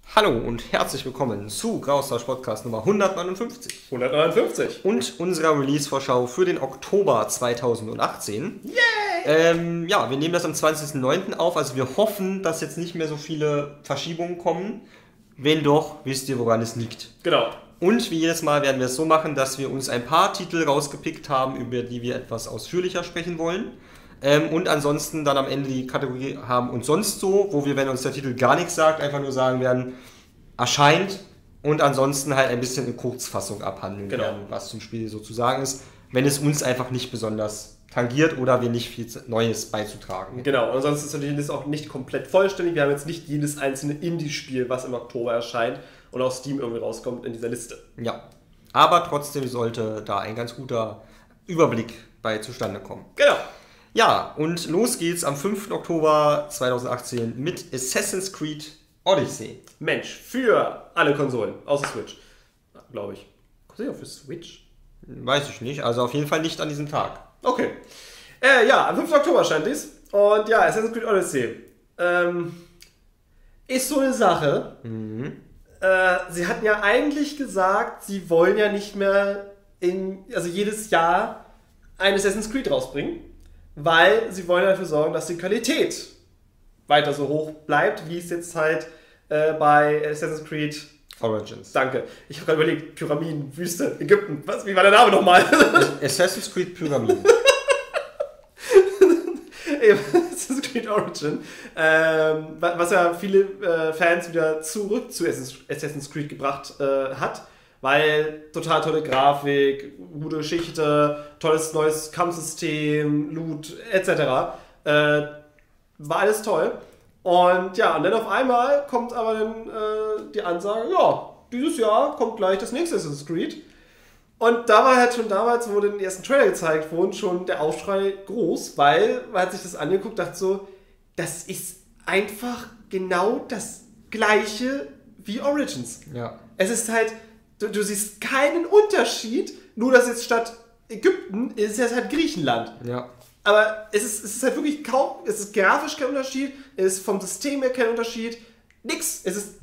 Hallo und herzlich willkommen zu Graustausch Podcast Nummer 159. 159. Und unserer Release-Vorschau für den Oktober 2018. Yay! Ja, wir nehmen das am 20.09. auf, also wir hoffen, dass jetzt nicht mehr so viele Verschiebungen kommen. Wenn doch, wisst ihr, woran es liegt. Genau. Und wie jedes Mal werden wir es so machen, dass wir uns ein paar Titel rausgepickt haben, über die wir etwas ausführlicher sprechen wollen. Und ansonsten dann am Ende die Kategorie haben und sonst so, wo wir, wenn uns der Titel gar nichts sagt, einfach nur sagen werden, erscheint und ansonsten halt ein bisschen in Kurzfassung abhandeln werden, was zum Spiel sozusagen ist, wenn es uns einfach nicht besonders tangiert oder wir nicht viel Neues beizutragen hätten. Genau, und ansonsten ist natürlich das auch nicht komplett vollständig. Wir haben jetzt nicht jedes einzelne Indie-Spiel, was im Oktober erscheint und auf Steam irgendwie rauskommt, in dieser Liste. Ja, aber trotzdem sollte da ein ganz guter Überblick bei zustande kommen. Genau. Ja, und los geht's am 5. Oktober 2018 mit Assassin's Creed Odyssey. Mensch, für alle Konsolen, außer Switch, glaube ich. Kommt das auch für Switch? Weiß ich nicht, also auf jeden Fall nicht an diesem Tag. Okay. Ja, am 5. Oktober erscheint dies. Und ja, Assassin's Creed Odyssey. Ist so eine Sache. Sie hatten ja eigentlich gesagt, sie wollen ja nicht mehr jedes Jahr ein Assassin's Creed rausbringen, weil sie wollen dafür sorgen, dass die Qualität weiter so hoch bleibt, wie es jetzt halt bei Assassin's Creed Origins. Danke. Ich habe gerade überlegt, Pyramiden, Wüste, Ägypten. Wie war der Name nochmal? Assassin's Creed Pyramiden. Assassin's Creed Origin. Was ja viele Fans wieder zurück zu Assassin's Creed gebracht hat. Weil total tolle Grafik, gute Geschichte, tolles neues Kampfsystem, Loot etc. War alles toll. Und ja, und dann auf einmal kommt aber dann die Ansage, ja, dieses Jahr kommt gleich das nächste Assassin's Creed. Und da war halt schon damals, wo den ersten Trailer gezeigt wurde, schon der Aufschrei groß, weil man hat sich das angeguckt und dachte so, das ist einfach genau das gleiche wie Origins. Ja. Es ist halt, du siehst keinen Unterschied, nur dass jetzt statt Ägypten ist es jetzt halt Griechenland. Ja. Aber es ist halt wirklich kaum, es ist grafisch kein Unterschied, es ist vom System her kein Unterschied, nix. Es ist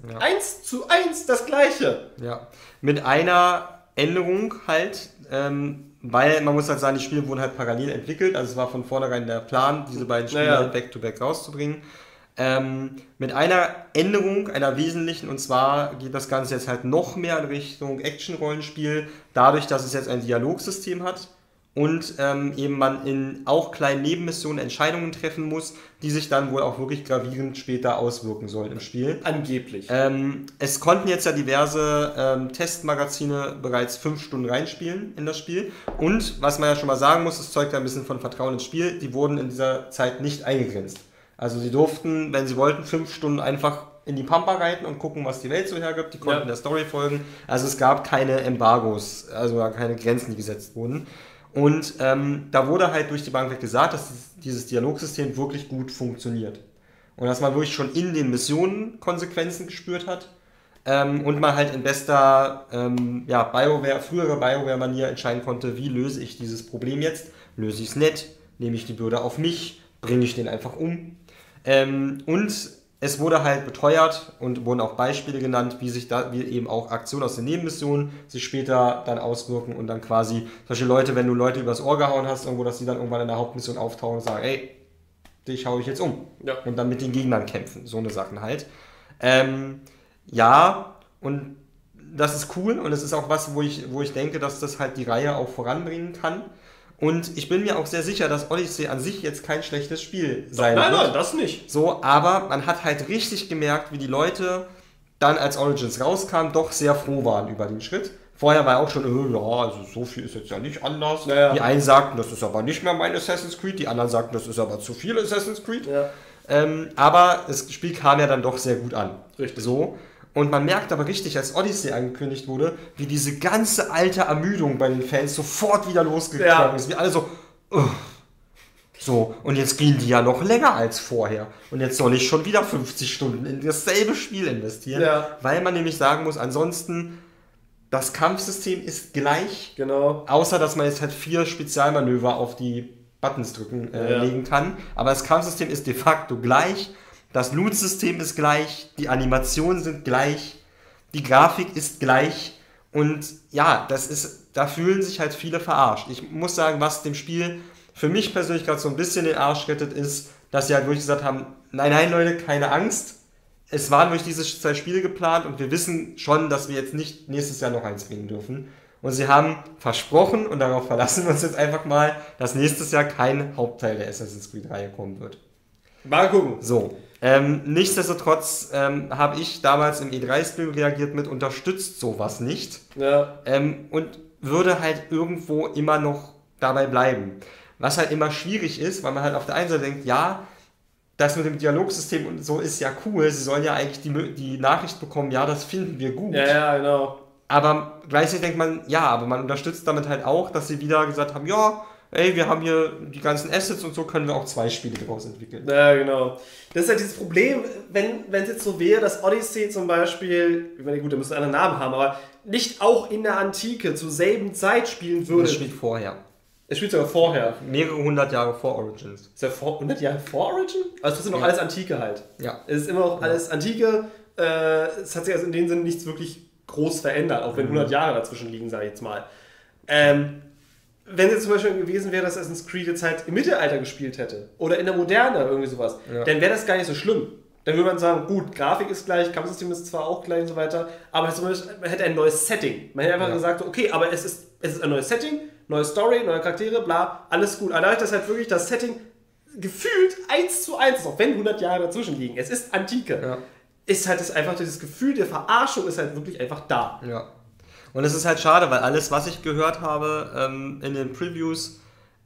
1:1 das Gleiche. Ja. Mit einer Änderung halt, weil man muss halt sagen, die Spiele wurden halt parallel entwickelt, also es war von vornherein der Plan, diese beiden Spiele halt back-to-back rauszubringen. Mit einer Änderung, einer wesentlichen, und zwar geht das Ganze jetzt halt noch mehr in Richtung Action-Rollenspiel, dadurch, dass es jetzt ein Dialogsystem hat und eben man in auch kleinen Nebenmissionen Entscheidungen treffen muss, die sich dann wohl auch wirklich gravierend später auswirken sollen im Spiel. Angeblich. Es konnten jetzt ja diverse Testmagazine bereits 5 Stunden reinspielen in das Spiel und was man ja schon mal sagen muss, das zeugt ja ein bisschen von Vertrauen ins Spiel, die wurden in dieser Zeit nicht eingegrenzt. Also sie durften, wenn sie wollten, 5 Stunden einfach in die Pampa reiten und gucken, was die Welt so hergibt. Die konnten der Story folgen. Also es gab keine Embargos, also keine Grenzen, die gesetzt wurden. Und da wurde halt durch die Bank weg gesagt, dass dieses Dialogsystem wirklich gut funktioniert. Und dass man wirklich schon in den Missionen Konsequenzen gespürt hat. Und man halt in bester frühere BioWare-Manier entscheiden konnte, wie löse ich dieses Problem jetzt? Löse ich es nett? Nehme ich die Bürde auf mich? Bringe ich den einfach um? Und es wurde halt beteuert und wurden auch Beispiele genannt, wie eben auch Aktionen aus den Nebenmissionen sich später dann auswirken und dann quasi solche Leute, wenn du Leute übers Ohr gehauen hast, irgendwo, dass die dann irgendwann in der Hauptmission auftauchen und sagen, ey, dich hau ich jetzt um. Ja. Und dann mit den Gegnern kämpfen. So eine Sachen halt. Und das ist cool und es ist auch was, wo ich denke, dass das halt die Reihe auch voranbringen kann. Und ich bin mir auch sehr sicher, dass Odyssey an sich jetzt kein schlechtes Spiel sein wird. Nein, das nicht. So, aber man hat halt richtig gemerkt, wie die Leute dann, als Origins rauskam, doch sehr froh waren über den Schritt. Vorher war auch schon, also so viel ist jetzt ja nicht anders. Ja. Die einen sagten, das ist aber nicht mehr mein Assassin's Creed, die anderen sagten, das ist aber zu viel Assassin's Creed. Ja. Aber das Spiel kam ja dann doch sehr gut an. Richtig. So. Und man merkt aber richtig, als Odyssey angekündigt wurde, wie diese ganze alte Ermüdung bei den Fans sofort wieder losgegangen ist. Wie alle so, so, und jetzt gehen die ja noch länger als vorher. Und jetzt soll ich schon wieder 50 Stunden in dasselbe Spiel investieren. Weil man nämlich sagen muss, ansonsten, das Kampfsystem ist gleich. Genau. Außer, dass man jetzt halt 4 Spezialmanöver auf die Buttons drücken legen kann. Aber das Kampfsystem ist de facto gleich. Das Loot-System ist gleich, die Animationen sind gleich, die Grafik ist gleich und ja, da fühlen sich halt viele verarscht. Ich muss sagen, was dem Spiel für mich persönlich gerade so ein bisschen den Arsch rettet, ist, dass sie halt wirklich gesagt haben, nein Leute, keine Angst, es waren durch diese 2 Spiele geplant und wir wissen schon, dass wir jetzt nicht nächstes Jahr noch eins bringen dürfen. Und sie haben versprochen, und darauf verlassen wir uns jetzt einfach mal, dass nächstes Jahr kein Hauptteil der Assassin's Creed-Reihe kommen wird. Mal gucken. So, nichtsdestotrotz habe ich damals im E3-Stream reagiert mit unterstützt sowas nicht. Ja. Und würde halt irgendwo immer noch dabei bleiben. Was halt immer schwierig ist, weil man halt auf der einen Seite denkt, ja, das mit dem Dialogsystem und so ist ja cool, sie sollen ja eigentlich die Nachricht bekommen, ja, das finden wir gut. Ja, genau. Aber gleichzeitig denkt man, ja, aber man unterstützt damit halt auch, dass sie wieder gesagt haben, ja, ey, wir haben hier die ganzen Assets und so können wir auch 2 Spiele daraus entwickeln. Ja, genau. Das ist halt dieses Problem, wenn es jetzt so wäre, dass Odyssey zum Beispiel, ich meine, gut, der müsste einen anderen Namen haben, aber nicht auch in der Antike zur selben Zeit spielen würde. Das spielt vorher. Es spielt sogar vorher. Mehrere 100 Jahre vor Origins. Ist ja 100 Jahre vor Origin? Also es ist noch alles Antike halt. Ja. Es ist immer noch alles Antike. Es hat sich also in dem Sinne nichts wirklich groß verändert, auch wenn 100 Jahre dazwischen liegen, sage ich jetzt mal. Wenn es jetzt zum Beispiel gewesen wäre, dass Assassin's Creed jetzt halt im Mittelalter gespielt hätte oder in der Moderne, irgendwie sowas, dann wäre das gar nicht so schlimm. Dann würde man sagen, gut, Grafik ist gleich, Kampfsystem ist zwar auch gleich und so weiter, aber man hätte ein neues Setting. Man hätte einfach gesagt, okay, aber es ist ein neues Setting, neue Story, neue Charaktere, bla, alles gut. Aber dadurch, dass halt wirklich das Setting gefühlt 1:1 ist, auch wenn 100 Jahre dazwischen liegen, es ist Antike, ist halt einfach dieses Gefühl der Verarschung ist halt wirklich einfach da. Ja. Und es ist halt schade, weil alles, was ich gehört habe in den Previews,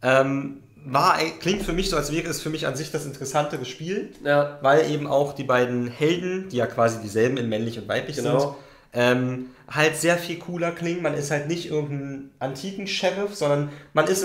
klingt für mich so, als wäre es für mich an sich das interessantere Spiel, weil eben auch die beiden Helden, die ja quasi dieselben in männlich und weiblich sind, halt sehr viel cooler klingen. Man ist halt nicht irgendein antiken Sheriff, sondern man ist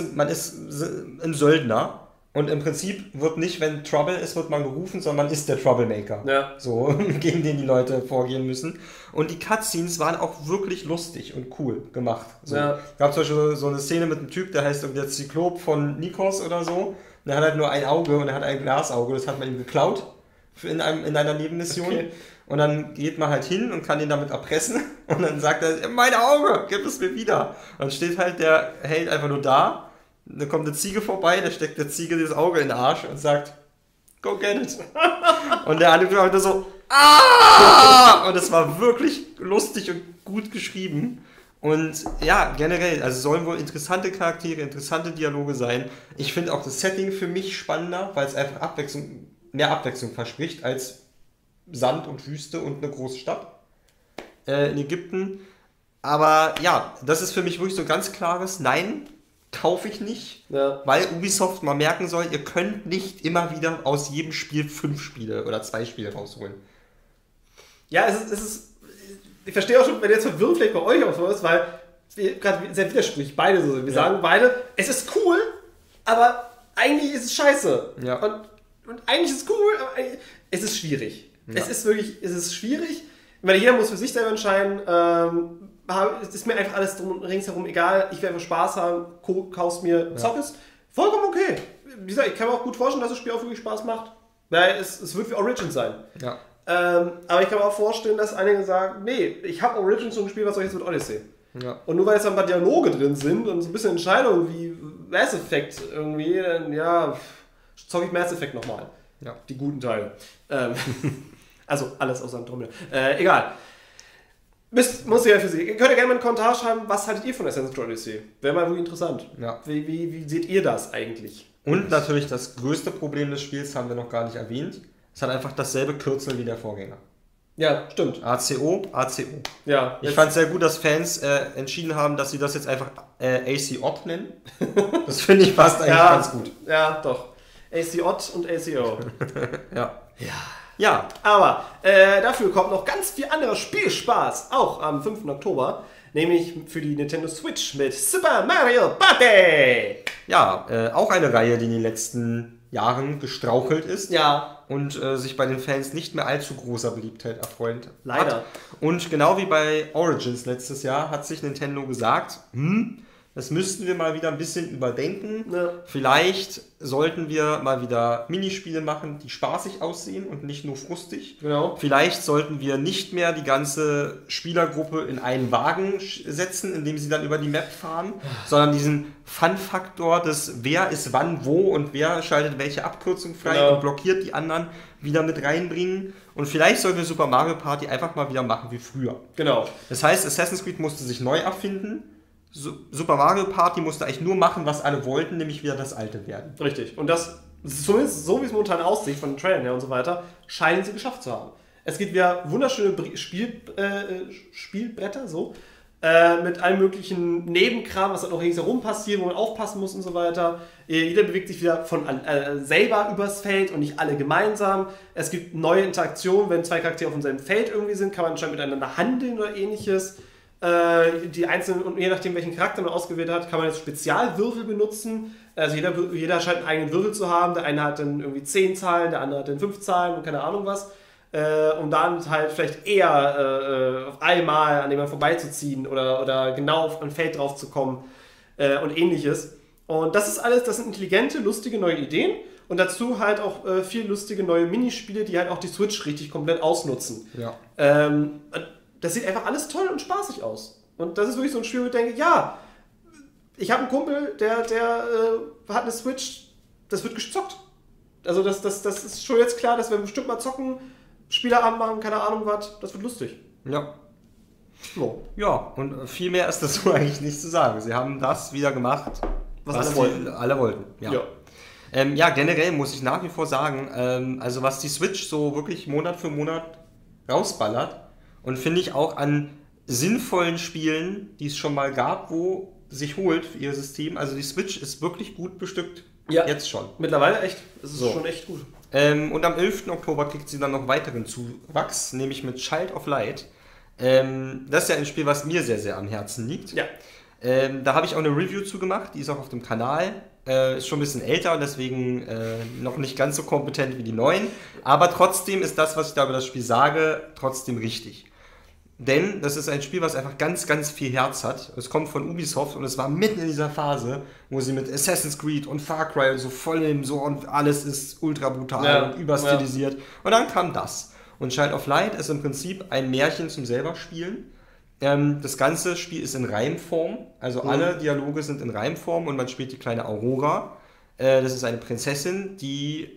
ein Söldner. Und im Prinzip wird nicht, wenn Trouble ist, wird man gerufen, sondern man ist der Troublemaker. Ja. So, gegen den die Leute vorgehen müssen. Und die Cutscenes waren auch wirklich lustig und cool gemacht. So. Ja. Gab zum Beispiel so eine Szene mit einem Typ, der heißt der Zyklop von Nikos oder so. Und der hat halt nur ein Auge und er hat ein Glasauge. Das hat man ihm geklaut in einer Nebenmission. Okay. Und dann geht man halt hin und kann ihn damit erpressen. Und dann sagt er, mein Auge, gib es mir wieder. Und dann steht halt der Held einfach nur da. Dann kommt eine Ziege vorbei, da steckt der Ziege das Auge in den Arsch und sagt, go get it. Und der andere war so, ah! Und es war wirklich lustig und gut geschrieben. Und ja, generell, also sollen wohl interessante Charaktere, interessante Dialoge sein. Ich finde auch das Setting für mich spannender, weil es einfach mehr Abwechslung verspricht als Sand und Wüste und eine große Stadt in Ägypten. Aber ja, das ist für mich wirklich so ein ganz klares Nein. Kaufe ich nicht, weil Ubisoft mal merken soll, ihr könnt nicht immer wieder aus jedem Spiel 5 Spiele oder 2 Spiele rausholen. Ja, es ist ich verstehe auch schon, wenn jetzt verwirrt vielleicht bei euch auch so ist, weil wir gerade sehr widersprüchlich beide so sind. Wir sagen beide, es ist cool, aber eigentlich ist es scheiße. Ja. Und eigentlich ist es cool, aber es ist schwierig. Ja. Es ist schwierig. Ich meine, jeder muss für sich selber entscheiden, es ist mir einfach alles ringsherum egal, ich will einfach Spaß haben, kaufst mir, zock es, vollkommen okay. Wie gesagt, ich kann mir auch gut vorstellen, dass das Spiel auch wirklich Spaß macht. Naja, es wird wie Origins sein. Ja. Aber ich kann mir auch vorstellen, dass einige sagen, nee, ich habe Origins schon gespielt, was soll ich jetzt mit Odyssey? Ja. Und nur weil jetzt ein paar Dialoge drin sind und so ein bisschen Entscheidungen wie Mass Effect irgendwie, dann zocke ich Mass Effect nochmal. Ja. Die guten Teile. Also alles außer Andromeda. Egal. Muss ja für Sie. Ihr könnt ja gerne mal einen Kommentar schreiben, was haltet ihr von Assassin's Creed Odyssey? Wäre mal wirklich interessant. Ja. Wie seht ihr das eigentlich? Und natürlich das größte Problem des Spiels haben wir noch gar nicht erwähnt. Es hat einfach dasselbe Kürzel wie der Vorgänger. Ja, stimmt. ACO. Ja. Ich fand es sehr gut, dass Fans entschieden haben, dass sie das jetzt einfach AC Odd nennen. Das finde ich passt eigentlich ganz gut. Ja, doch. AC Odd und ACO. Ja. Aber dafür kommt noch ganz viel anderer Spielspaß, auch am 5. Oktober, nämlich für die Nintendo Switch mit Super Mario Party! Ja, auch eine Reihe, die in den letzten Jahren gestrauchelt ist. Ja. Und sich bei den Fans nicht mehr allzu großer Beliebtheit erfreut. Leider. Und genau wie bei Origins letztes Jahr hat sich Nintendo gesagt, Das müssten wir mal wieder ein bisschen überdenken. Ja. Vielleicht sollten wir mal wieder Minispiele machen, die spaßig aussehen und nicht nur frustig. Genau. Vielleicht sollten wir nicht mehr die ganze Spielergruppe in einen Wagen setzen, indem sie dann über die Map fahren, sondern diesen Fun-Faktor des wer ist wann wo und wer schaltet welche Abkürzung frei und blockiert die anderen wieder mit reinbringen. Und vielleicht sollten wir Super Mario Party einfach mal wieder machen wie früher. Genau. Das heißt, Assassin's Creed musste sich neu erfinden. Super Mario Party musste eigentlich nur machen, was alle wollten, nämlich wieder das Alte werden. Richtig. Und das, zumindest so wie es momentan aussieht, von den Trailern her und so weiter, scheinen sie geschafft zu haben. Es gibt wieder wunderschöne Spielbretter, so, mit allem möglichen Nebenkram, was dann noch ringsherum passiert, wo man aufpassen muss und so weiter. Jeder bewegt sich wieder von selber übers Feld und nicht alle gemeinsam. Es gibt neue Interaktionen, wenn zwei Charaktere auf demselben Feld irgendwie sind, kann man anscheinend miteinander handeln oder ähnliches. Die einzelnen, und je nachdem welchen Charakter man ausgewählt hat, kann man jetzt Spezialwürfel benutzen. Also jeder scheint einen eigenen Würfel zu haben. Der eine hat dann irgendwie 10 Zahlen, der andere hat dann 5 Zahlen und keine Ahnung was. Um dann halt vielleicht eher auf einmal an jemanden vorbeizuziehen oder genau auf ein Feld drauf zu kommen und ähnliches. Und das ist alles, das sind intelligente, lustige neue Ideen und dazu halt auch viel lustige neue Minispiele, die halt auch die Switch richtig komplett ausnutzen. Ja. Das sieht einfach alles toll und spaßig aus. Und das ist wirklich so ein Spiel, wo ich denke, ja, ich habe einen Kumpel, der hat eine Switch, das wird gezockt. Also das ist schon jetzt klar, dass wir bestimmt mal zocken, Spieleabend machen, keine Ahnung was, das wird lustig. Ja. So. Ja, und viel mehr ist dazu eigentlich nicht zu sagen. Sie haben das wieder gemacht, Was alle wollten. Ja. Ja, generell muss ich nach wie vor sagen, also was die Switch so wirklich Monat für Monat rausballert, und finde ich auch an sinnvollen Spielen, die es schon mal gab, wo sich holt für ihr System. Also die Switch ist wirklich gut bestückt. Ja. Jetzt schon. Mittlerweile echt. Es ist schon echt gut. Und am 11. Oktober kriegt sie dann noch weiteren Zuwachs, nämlich mit Child of Light. Das ist ja ein Spiel, was mir sehr, sehr am Herzen liegt. Ja. Da habe ich auch eine Review zu gemacht, die ist auch auf dem Kanal. Ist schon ein bisschen älter und deswegen noch nicht ganz so kompetent wie die neuen. Aber trotzdem ist das, was ich da über das Spiel sage, trotzdem richtig. Denn das ist ein Spiel, was einfach ganz, ganz viel Herz hat. Es kommt von Ubisoft und es war mitten in dieser Phase, wo sie mit Assassin's Creed und Far Cry und so voll im so und alles ist ultra brutal und überstilisiert. Und dann kam das. Und Child of Light ist im Prinzip ein Märchen zum selber spielen. Das ganze Spiel ist in Reimform, also alle Dialoge sind in Reimform und man spielt die kleine Aurora. Das ist eine Prinzessin, die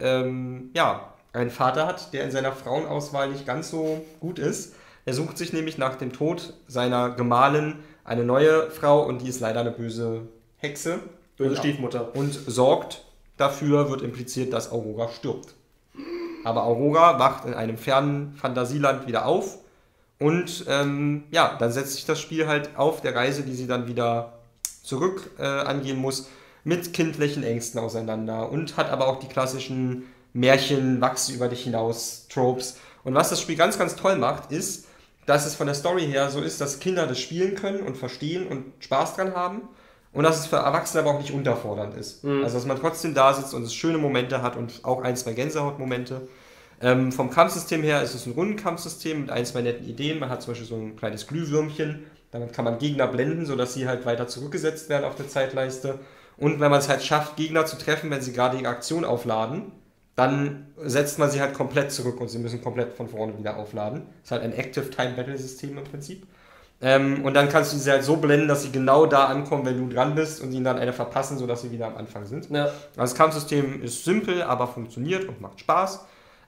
einen Vater hat, der in seiner Frauenauswahl nicht ganz so gut ist. Er sucht sich nämlich nach dem Tod seiner Gemahlin eine neue Frau und die ist leider eine böse Hexe. Böse Stiefmutter. Und sorgt dafür, wird impliziert, dass Aurora stirbt. Aber Aurora wacht in einem fernen Fantasieland wieder auf und dann setzt sich das Spiel halt auf der Reise, die sie dann wieder zurück angehen muss, mit kindlichen Ängsten auseinander und hat aber auch die klassischen Märchen, wachse über dich hinaus, Tropes. Und was das Spiel ganz, ganz toll macht, ist, dass es von der Story her so ist, dass Kinder das spielen können und verstehen und Spaß dran haben und dass es für Erwachsene aber auch nicht unterfordernd ist. Also dass man trotzdem da sitzt und es schöne Momente hat und auch 1, 2 Gänsehautmomente. Vom Kampfsystem her ist es ein Rundenkampfsystem mit 1, 2 netten Ideen. Man hat zum Beispiel so ein kleines Glühwürmchen, damit kann man Gegner blenden, sodass sie halt weiter zurückgesetzt werden auf der Zeitleiste. Und wenn man es halt schafft, Gegner zu treffen, wenn sie gerade ihre Aktion aufladen, dann setzt man sie halt komplett zurück und sie müssen komplett von vorne wieder aufladen. Das ist halt ein Active-Time-Battle-System im Prinzip. Und dann kannst du sie halt so blenden, dass sie genau da ankommen, wenn du dran bist und ihnen dann eine verpassen, sodass sie wieder am Anfang sind. Ja. Das Kampfsystem ist simpel, aber funktioniert und macht Spaß.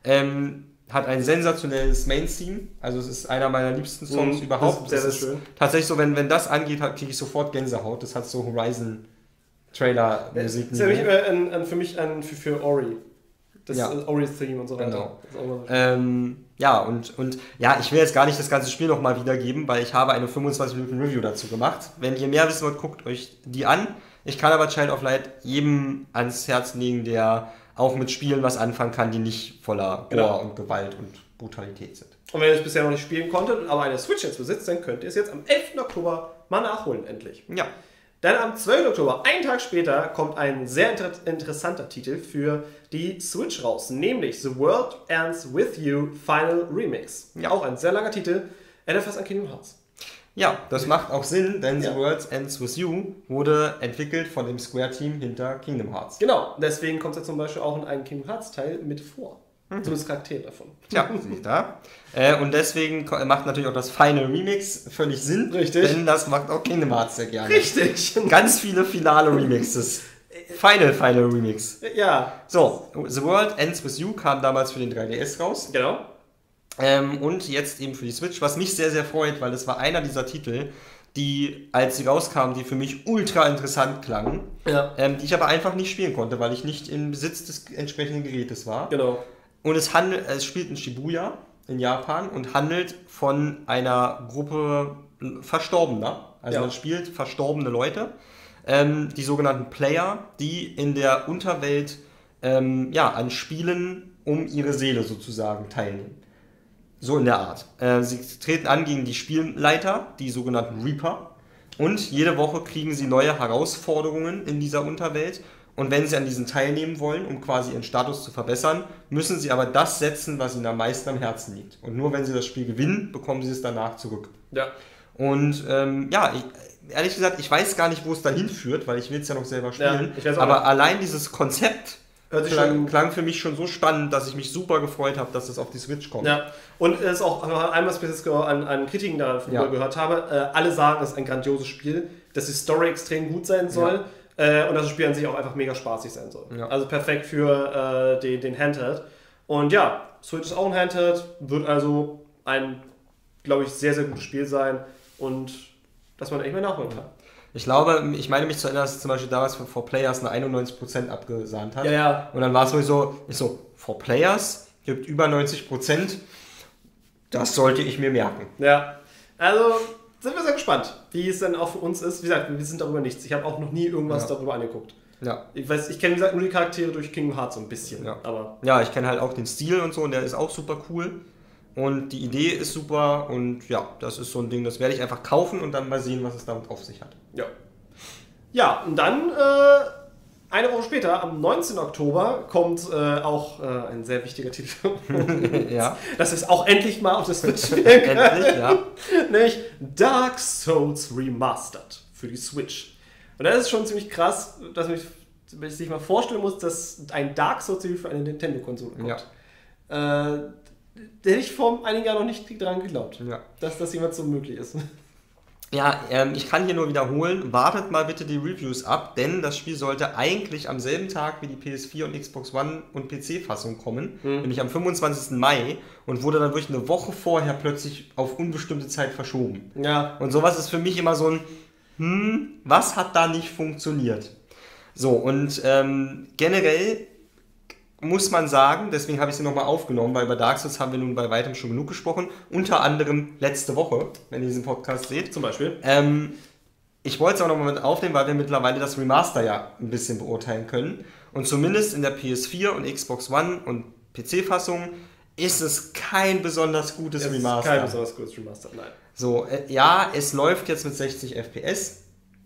Hat ein sensationelles Main-Theme. Also es ist einer meiner liebsten Songs überhaupt. Das ist sehr schön. Tatsächlich so, wenn das angeht, kriege ich sofort Gänsehaut. Das hat so Horizon-Trailer-Musik. Das ist ja für mich für Ori. Das Ori-Theme und so weiter. Genau. Ich will jetzt gar nicht das ganze Spiel nochmal wiedergeben, weil ich habe eine 25-Minuten-Review dazu gemacht. Wenn ihr mehr wissen wollt, guckt euch die an. Ich kann aber Child of Light jedem ans Herz legen, der auch mit Spielen was anfangen kann, die nicht voller Gore und Gewalt und Brutalität sind. Und wenn ihr es bisher noch nicht spielen konntet, aber eine Switch jetzt besitzt, dann könnt ihr es jetzt am 11. Oktober mal nachholen, endlich. Ja. Dann am 12. Oktober, einen Tag später, kommt ein sehr interessanter Titel für die Switch raus, nämlich The World Ends With You Final Remix. Ja. Auch ein sehr langer Titel, erinnert fast an Kingdom Hearts. Ja, das macht auch Sinn, denn Ja. The World Ends With You wurde entwickelt von dem Square-Team hinter Kingdom Hearts. Genau, deswegen kommt es ja zum Beispiel auch in einem Kingdom Hearts Teil mit vor. Zumindest Charaktere davon. Tja, sieh da. Und deswegen macht natürlich auch das Final Remix völlig Sinn. Richtig. Denn das macht auch Kingdom Hearts sehr gerne. Richtig. Ganz viele finale Remixes. Final Remix. Ja, So, The World Ends With You kam damals für den 3DS raus. genau. Und jetzt eben für die Switch, was mich sehr, sehr freut, weil es war einer dieser Titel, die, als sie rauskamen, die für mich ultra interessant klangen, Ja, die ich aber einfach nicht spielen konnte, weil ich nicht im Besitz des entsprechenden Gerätes war. genau. Und es spielt in Shibuya in Japan und handelt von einer Gruppe Verstorbener. Also Ja. man spielt verstorbene Leute, die sogenannten Player, die in der Unterwelt an Spielen um ihre Seele sozusagen teilnehmen. So in der Art. Sie treten an gegen die Spielleiter, die sogenannten Reaper. Und jede Woche kriegen sie neue Herausforderungen in dieser Unterwelt. Und wenn sie an diesen teilnehmen wollen, um quasi ihren Status zu verbessern, müssen sie aber das setzen, was ihnen am meisten am Herzen liegt. Und nur wenn sie das Spiel gewinnen, bekommen sie es danach zurück. Ja. Und ehrlich gesagt, ich weiß gar nicht, wo es dahin führt, weil ich will es ja noch selber spielen. Ja, ich weiß auch aber nicht. allein dieses Konzept Hört sich schon. klang für mich schon so spannend, dass ich mich super gefreut habe, dass das auf die Switch kommt. Ja, und es ist auch einmal, was ich jetzt an Kritiken davon Ja. gehört habe, alle sagen, es ist ein grandioses Spiel, dass die Story extrem gut sein soll und dass das Spiel an sich auch einfach mega spaßig sein soll. Ja. Also perfekt für den Handheld. Und ja, Switch ist auch ein Handheld, wird also ein, glaube ich, sehr, sehr gutes Spiel sein und dass man echt mal nachholen kann. Ich meine mich zu erinnern, dass es zum Beispiel damals für 4Players eine 91% abgesahnt hat. Ja, ja. Und dann war es wirklich so, 4Players gibt über 90%, das sollte ich mir merken. Ja, also sind wir sehr gespannt, wie es dann auch für uns ist. Wie gesagt, wir sind darüber nichts. Ich habe auch noch nie irgendwas darüber angeguckt. Ja. Ich kenne, wie gesagt, nur die Charaktere durch Kingdom Hearts so ein bisschen. Ja. Aber Ja, ich kenne halt auch den Stil und so und der ist auch super cool. Und die Idee ist super und ja, das ist so ein Ding, das werde ich einfach kaufen und dann mal sehen, was es damit auf sich hat. ja. Ja, und dann eine Woche später, am 19. Oktober, kommt auch ein sehr wichtiger Titel. Ja. Das ist auch endlich mal auf das Switch spielen können. Endlich, ja. Nämlich Dark Souls Remastered für die Switch. Und das ist schon ziemlich krass, dass man sich mal vorstellen muss, dass ein Dark Souls für eine Nintendo-Konsole kommt. Da hätte ich vor einigen Jahren noch nicht dran geglaubt, Ja. dass das jemand so möglich ist. Ja, ich kann hier nur wiederholen, wartet mal bitte die Reviews ab, denn das Spiel sollte eigentlich am selben Tag wie die PS4 und Xbox One und PC-Fassung kommen, nämlich am 25. Mai und wurde dann wirklich eine Woche vorher plötzlich auf unbestimmte Zeit verschoben. Ja. Und sowas ist für mich immer so ein, was hat da nicht funktioniert? So, und generell muss man sagen, deswegen habe ich sie nochmal aufgenommen, weil über Dark Souls haben wir nun bei weitem schon genug gesprochen, unter anderem letzte Woche, wenn ihr diesen Podcast seht. Zum Beispiel. Ich wollte es auch nochmal mit aufnehmen, weil wir mittlerweile das Remaster ja ein bisschen beurteilen können. Und zumindest in der PS4 und Xbox One und PC-Fassung ist es kein besonders gutes Es ist Remaster. kein besonders gutes Remaster, nein. So, es läuft jetzt mit 60 FPS.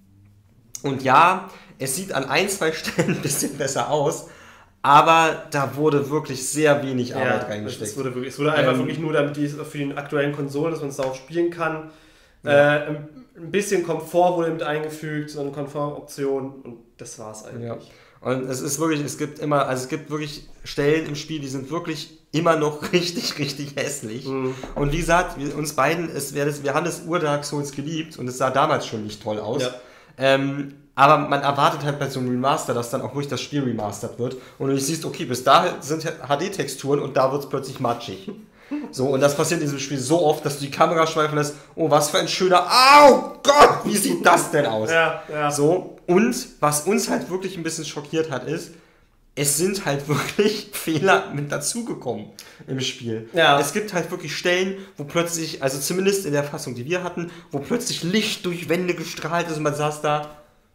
Und ja, es sieht an ein, zwei Stellen ein bisschen besser aus. Aber da wurde wirklich sehr wenig Arbeit reingesteckt. Es wurde einfach wirklich nur, damit für die aktuellen Konsolen, dass man es darauf spielen kann. Ein bisschen Komfort wurde mit eingefügt, so eine Komfortoption und das war's eigentlich. Ja. Und es ist wirklich, es gibt wirklich Stellen im Spiel, die sind wirklich immer noch richtig, richtig hässlich. Und wie gesagt, uns beiden, wir haben das Ur-Dark Souls geliebt und es sah damals schon nicht toll aus. Ja. Aber man erwartet halt bei so einem Remaster, dass dann auch wirklich das Spiel remastert wird. Und du siehst, okay, bis dahin sind HD-Texturen und da wird es plötzlich matschig. So, und das passiert in diesem Spiel so oft, dass du die Kamera schweifen lässt. Oh, was für ein schöner... Au Gott, wie sieht das denn aus? Ja. So, und was uns halt wirklich ein bisschen schockiert hat, ist, es sind halt wirklich Fehler mit dazugekommen im Spiel. Ja. Es gibt halt wirklich Stellen, wo plötzlich, also zumindest in der Fassung, die wir hatten, wo plötzlich Licht durch Wände gestrahlt ist und man saß da,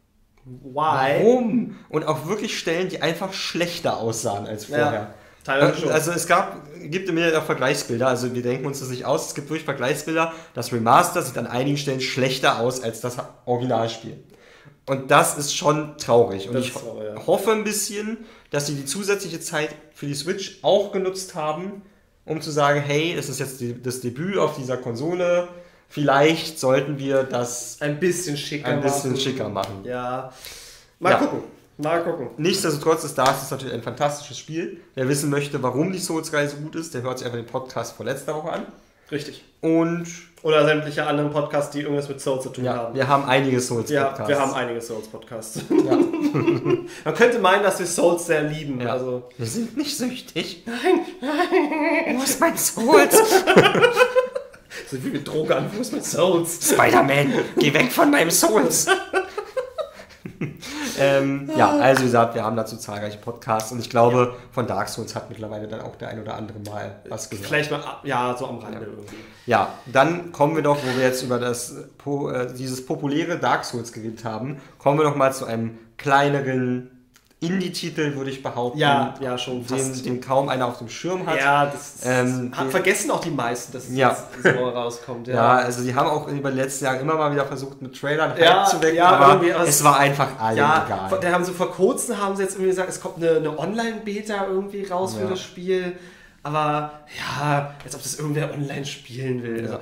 warum? Und auch wirklich Stellen, die einfach schlechter aussahen als vorher. Ja, teilweise schon. Also es gibt im Internet auch Vergleichsbilder, also wir denken uns das nicht aus, es gibt wirklich Vergleichsbilder, das Remaster sieht an einigen Stellen schlechter aus als das Originalspiel. Und das ist schon traurig. Und ich hoffe ein bisschen, dass sie die zusätzliche Zeit für die Switch auch genutzt haben, um zu sagen, hey, es ist jetzt das Debüt auf dieser Konsole, Vielleicht sollten wir das ein bisschen schicker machen. Ja. Mal gucken. Nichtsdestotrotz ist Dark Souls natürlich ein fantastisches Spiel. Wer wissen möchte, warum die Souls-Reihe so gut ist, der hört sich einfach den Podcast von letzter Woche an. Richtig. Oder sämtliche anderen Podcasts, die irgendwas mit Souls zu tun haben. Wir haben einige Souls-Podcasts. Ja, wir haben einige Souls-Podcasts. Ja. Man könnte meinen, dass wir Souls sehr lieben. Ja. Also wir sind nicht süchtig. Nein. Wo ist mein Souls? So wie mit Droge an, wo ist mein Souls? Spider-Man, geh weg von meinem Souls. Also wie gesagt, wir haben dazu zahlreiche Podcasts und ich glaube, von Dark Souls hat mittlerweile dann auch der ein oder andere mal was gehört. Vielleicht mal, so am Rande irgendwie. Ja, dann kommen wir doch, wo wir jetzt über dieses populäre Dark Souls geredet haben, kommen wir doch mal zu einem kleineren Indie-Titel, würde ich behaupten. Ja, schon fast. Den kaum einer auf dem Schirm hat. Ja, das vergessen auch die meisten, dass es jetzt so rauskommt. Ja, also die haben auch über die letzten Jahre immer mal wieder versucht, mit Trailern zu wecken, aber es war einfach allen egal. Da haben sie vor kurzem jetzt irgendwie gesagt, es kommt eine Online-Beta irgendwie raus für das Spiel, aber als ob das irgendwer online spielen will. Ja. Also,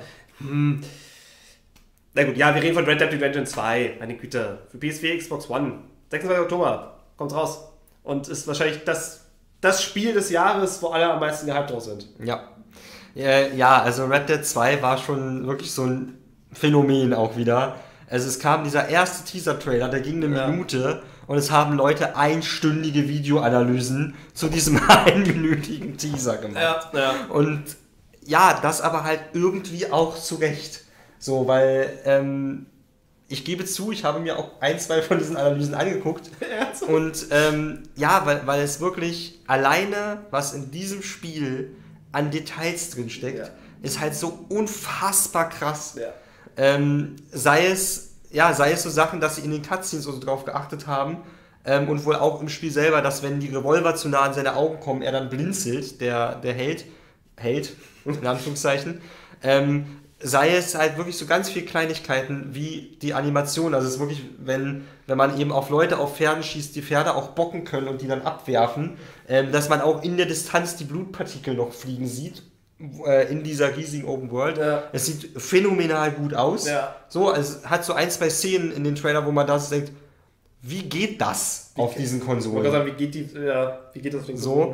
Na gut, wir reden von Red Dead Redemption 2, meine Güte, für PS4, Xbox One, 26. Oktober. Kommt raus. Und ist wahrscheinlich das Spiel des Jahres, wo alle am meisten gehypt drauf sind. Ja, also Red Dead 2 war schon wirklich so ein Phänomen auch wieder. Also es kam dieser erste Teaser-Trailer, der ging eine Minute und es haben Leute einstündige Videoanalysen zu diesem einminütigen Teaser gemacht. Ja. Und das aber halt irgendwie auch zu Recht. So, weil ich gebe zu, ich habe mir auch 1-2 von diesen Analysen angeguckt. Und weil es wirklich alleine, was in diesem Spiel an Details drin steckt, ist halt so unfassbar krass. Ja. Sei es so Sachen, dass sie in den Cutscenes so drauf geachtet haben und wohl auch im Spiel selber, dass wenn die Revolver zu nah an seine Augen kommen, er dann blinzelt, der Held, in Anführungszeichen, sei es halt wirklich so ganz viele Kleinigkeiten wie die Animation. Also es ist wirklich, wenn man eben auf Leute auf Pferden schießt, die Pferde auch bocken können und die dann abwerfen, dass man auch in der Distanz die Blutpartikel noch fliegen sieht, in dieser riesigen Open World. Ja. Es sieht phänomenal gut aus. Ja. So, es hat so 1-2 Szenen in den Trailer, wo man da so denkt, wie geht das auf diesen Konsolen? Ich wollte sagen, wie geht das auf den Konsolen?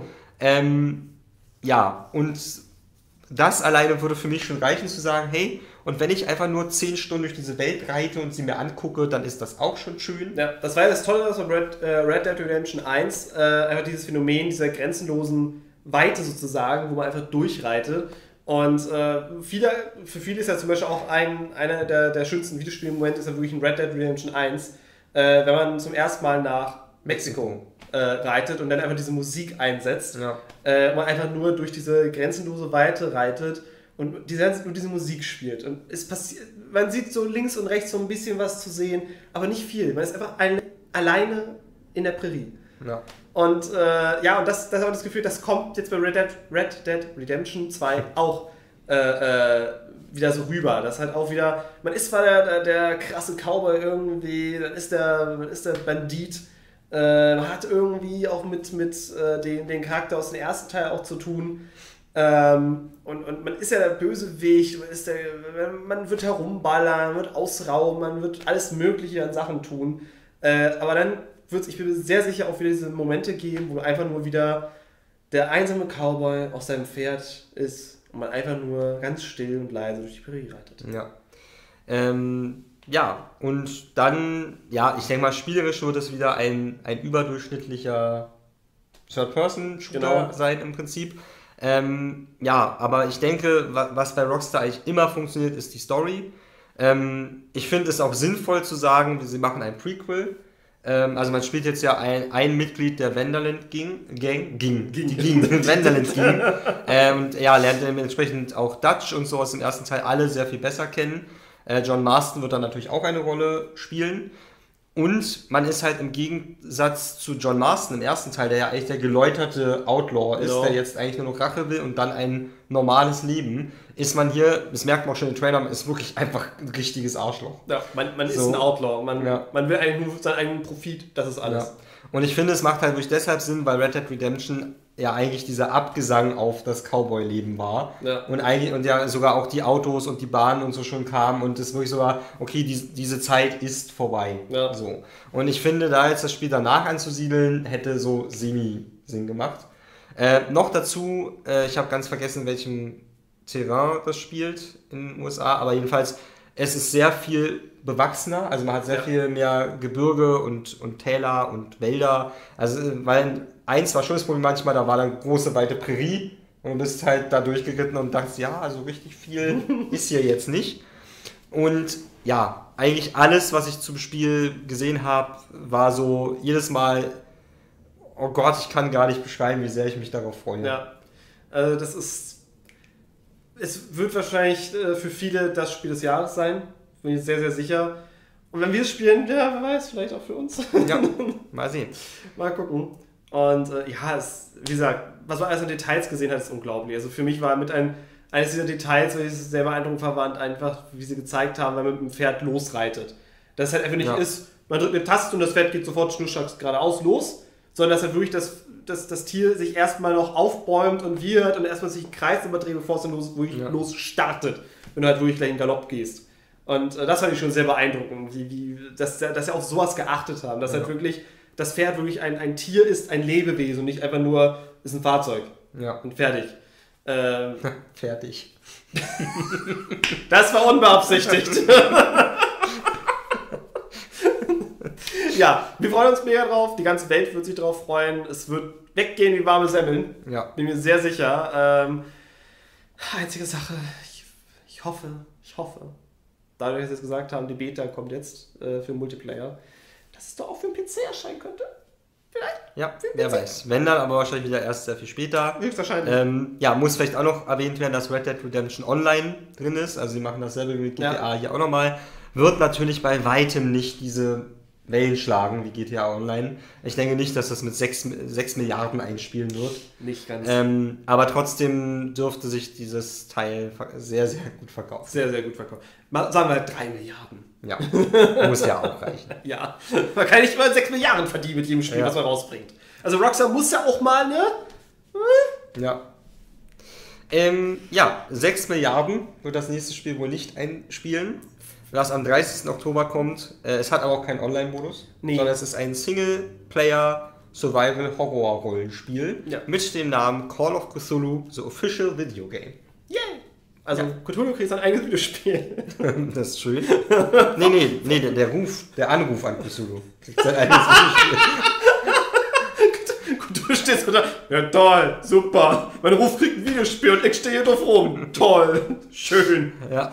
Und das alleine würde für mich schon reichen zu sagen, hey, und wenn ich einfach nur 10 Stunden durch diese Welt reite und sie mir angucke, dann ist das auch schon schön. Ja, das war ja das Tolle von Red Dead Redemption 1, einfach dieses Phänomen dieser grenzenlosen Weite sozusagen, wo man einfach durchreitet. Und für viele ist ja zum Beispiel auch einer der schönsten Videospielmomente ist ja wirklich in Red Dead Redemption 1, wenn man zum ersten Mal nach Mexiko reitet und dann einfach diese Musik einsetzt. Ja. Man einfach nur durch diese grenzenlose Weite reitet und diese Musik spielt. Und es passiert, man sieht so links und rechts so ein bisschen was zu sehen, aber nicht viel. Man ist einfach alleine in der Prärie. Ja. Und und das habe ich das Gefühl, das kommt jetzt bei Red Dead Redemption 2 auch wieder so rüber. Das halt auch wieder, man ist zwar der krasse Cowboy irgendwie, man ist der Bandit, man hat irgendwie auch mit den Charakter aus dem ersten Teil auch zu tun. Und man ist ja der Bösewicht, man wird herumballern, man wird ausrauben, man wird alles Mögliche an Sachen tun. Aber dann wird es, ich bin sehr sicher, auch wieder diese Momente geben, wo einfach nur wieder der einsame Cowboy auf seinem Pferd ist und man einfach nur ganz still und leise durch die Prärie reitet. Ja. Und dann, ich denke mal, spielerisch wird es wieder ein überdurchschnittlicher Third-Person-Shooter sein im Prinzip. Aber ich denke, was bei Rockstar eigentlich immer funktioniert, ist die Story. Ich finde es auch sinnvoll zu sagen, sie machen ein Prequel. Also man spielt jetzt ja ein Mitglied der Vanderland Gang, Vanderland Gang, und lernt dementsprechend auch Dutch und so aus dem ersten Teil alle sehr viel besser kennen. John Marston wird dann natürlich auch eine Rolle spielen. Und man ist halt im Gegensatz zu John Marston im ersten Teil, der ja eigentlich der geläuterte Outlaw ist, der jetzt eigentlich nur noch Rache will und dann ein normales Leben, ist man hier, das merkt man auch schon in den Trailern, ist wirklich einfach ein richtiges Arschloch. Ja, man ist ein Outlaw, man will eigentlich nur seinen eigenen Profit, das ist alles. Ja. Und ich finde, es macht halt wirklich deshalb Sinn, weil Red Dead Redemption ja eigentlich dieser Abgesang auf das Cowboy-Leben war. Ja. Und eigentlich, und ja sogar auch die Autos und die Bahnen und so schon kamen und es wirklich so war, okay, diese Zeit ist vorbei. Ja. So. Und ich finde, da jetzt das Spiel danach anzusiedeln, hätte so Sinn gemacht. Noch dazu, ich habe ganz vergessen, in welchem Terrain das spielt in den USA, aber jedenfalls, es ist sehr viel bewachsener, also man hat sehr viel mehr Gebirge und Täler und Wälder, also weil eins war schon das Problem manchmal, da war dann große, weite Prärie und du bist halt da durchgeritten und dachtest, ja, also richtig viel ist hier jetzt nicht. Und ja, eigentlich alles, was ich zum Spiel gesehen habe, war so jedes Mal, oh Gott, ich kann gar nicht beschreiben, wie sehr ich mich darauf freue. Ja, also das ist, es wird wahrscheinlich für viele das Spiel des Jahres sein, bin ich sehr, sehr sicher. Und wenn wir es spielen, ja, wer weiß, vielleicht auch für uns. Ja, mal sehen. Mal gucken. Und ja, wie gesagt, was man alles an Details gesehen hat, ist unglaublich. Also für mich war eines dieser Details, weil ich es sehr beeindruckend fand, einfach, wie sie gezeigt haben, wenn man mit dem Pferd losreitet. Dass es halt einfach nicht ist, man drückt eine Taste und das Pferd geht sofort schnurstracks geradeaus los, sondern dass halt wirklich das Tier sich erstmal noch aufbäumt und wird und erstmal sich einen Kreis überdreht, bevor es dann los startet, wenn du halt wirklich gleich in Galopp gehst. Und das fand ich schon sehr beeindruckend, dass sie auf sowas geachtet haben, dass halt wirklich das Pferd wirklich ein Tier ist, ein Lebewesen und nicht einfach nur ist ein Fahrzeug. Ja. Und fertig. Fertig. Das war unbeabsichtigt. Ja, wir freuen uns mega drauf. Die ganze Welt wird sich drauf freuen. Es wird weggehen wie warme Semmeln. Ja. Bin mir sehr sicher. Einzige Sache, ich hoffe, dadurch, dass wir es gesagt haben, die Beta kommt jetzt für Multiplayer, dass es doch auch für den PC erscheinen könnte. Vielleicht. Ja, wer weiß. Wenn dann, aber wahrscheinlich wieder erst sehr viel später. Höchstwahrscheinlich. Ja, muss vielleicht auch noch erwähnt werden, dass Red Dead Redemption Online drin ist. Also sie machen dasselbe mit GTA hier auch nochmal. Wird natürlich bei weitem nicht diese Wellen schlagen wie GTA Online. Ich denke nicht, dass das mit 6 Milliarden einspielen wird. Nicht ganz. Aber trotzdem dürfte sich dieses Teil sehr, sehr gut verkaufen. Sehr, sehr gut verkaufen. Sagen wir halt 3 Milliarden. Ja, muss ja auch reichen. Ja, man kann nicht mal 6 Milliarden verdienen mit jedem Spiel, was man rausbringt. Also Rockstar muss ja auch mal, ne? Ja. Ja, 6 Milliarden wird das nächste Spiel wohl nicht einspielen, das am 30. Oktober kommt. Es hat aber auch keinen Online-Modus, sondern es ist ein Single-Player-Survival-Horror-Rollenspiel mit dem Namen Call of Cthulhu, the official video game. Yay! Also Cthulhu kriegt sein eigenes Videospiel. Das ist schön. Nee, der Anruf an Cthulhu kriegt sein eigenes Videospiel. Du stehst da, ja toll, super, mein Ruf kriegt ein Videospiel und ich stehe hier drauf rum. Toll, schön. Ja.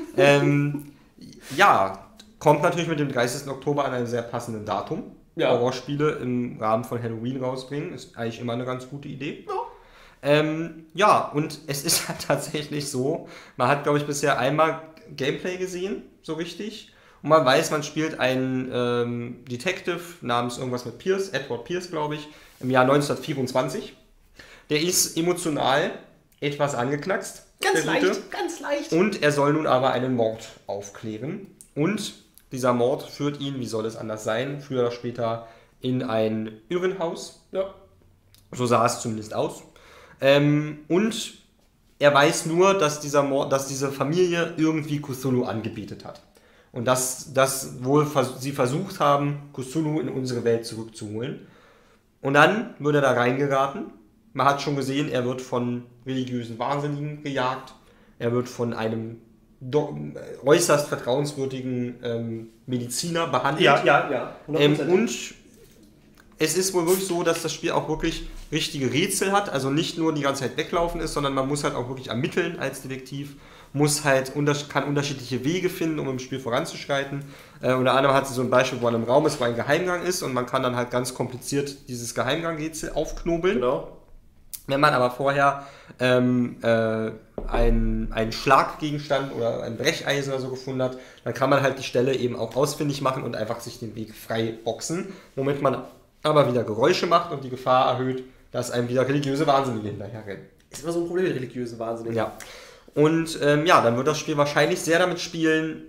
Ja, kommt natürlich mit dem 30. Oktober an einem sehr passenden Datum. Ja. Horrorspiele im Rahmen von Halloween rausbringen, ist eigentlich immer eine ganz gute Idee. Ja, und es ist halt tatsächlich so, man hat, glaube ich, bisher einmal Gameplay gesehen, so richtig. Und man weiß, man spielt einen Detective namens irgendwas mit Pierce, Edward Pierce, glaube ich, im Jahr 1924. Der ist emotional etwas angeknackst. Ganz leicht. Und er soll nun aber einen Mord aufklären. Und dieser Mord führt ihn, wie soll es anders sein, früher oder später in ein Irrenhaus. Ja. So sah es zumindest aus. Und er weiß nur, dass diese Familie irgendwie Cthulhu angebetet hat. Und dass sie versucht haben, Cthulhu in unsere Welt zurückzuholen. Und dann wird er da reingeraten. Man hat schon gesehen, er wird von religiösen Wahnsinnigen gejagt. Er wird von einem äußerst vertrauenswürdigen Mediziner behandelt. Ja. Und es ist wohl wirklich so, dass das Spiel auch wirklich richtige Rätsel hat. Also nicht nur die ganze Zeit weglaufen ist, sondern man muss halt auch wirklich ermitteln als Detektiv. Kann unterschiedliche Wege finden, um im Spiel voranzuschreiten. Unter anderem hat sie so ein Beispiel, wo man im Raum ist, wo ein Geheimgang ist und man kann dann halt ganz kompliziert dieses Geheimgang-Rätsel aufknobeln. Genau. Wenn man aber vorher einen Schlaggegenstand oder ein Brecheisen oder so gefunden hat, dann kann man halt die Stelle eben auch ausfindig machen und einfach sich den Weg frei boxen, womit man aber wieder Geräusche macht und die Gefahr erhöht, dass einem wieder religiöse Wahnsinnige hinterherrennen. Ist immer so ein Problem mit religiösen Wahnsinnigen. Ja. Und dann wird das Spiel wahrscheinlich sehr damit spielen,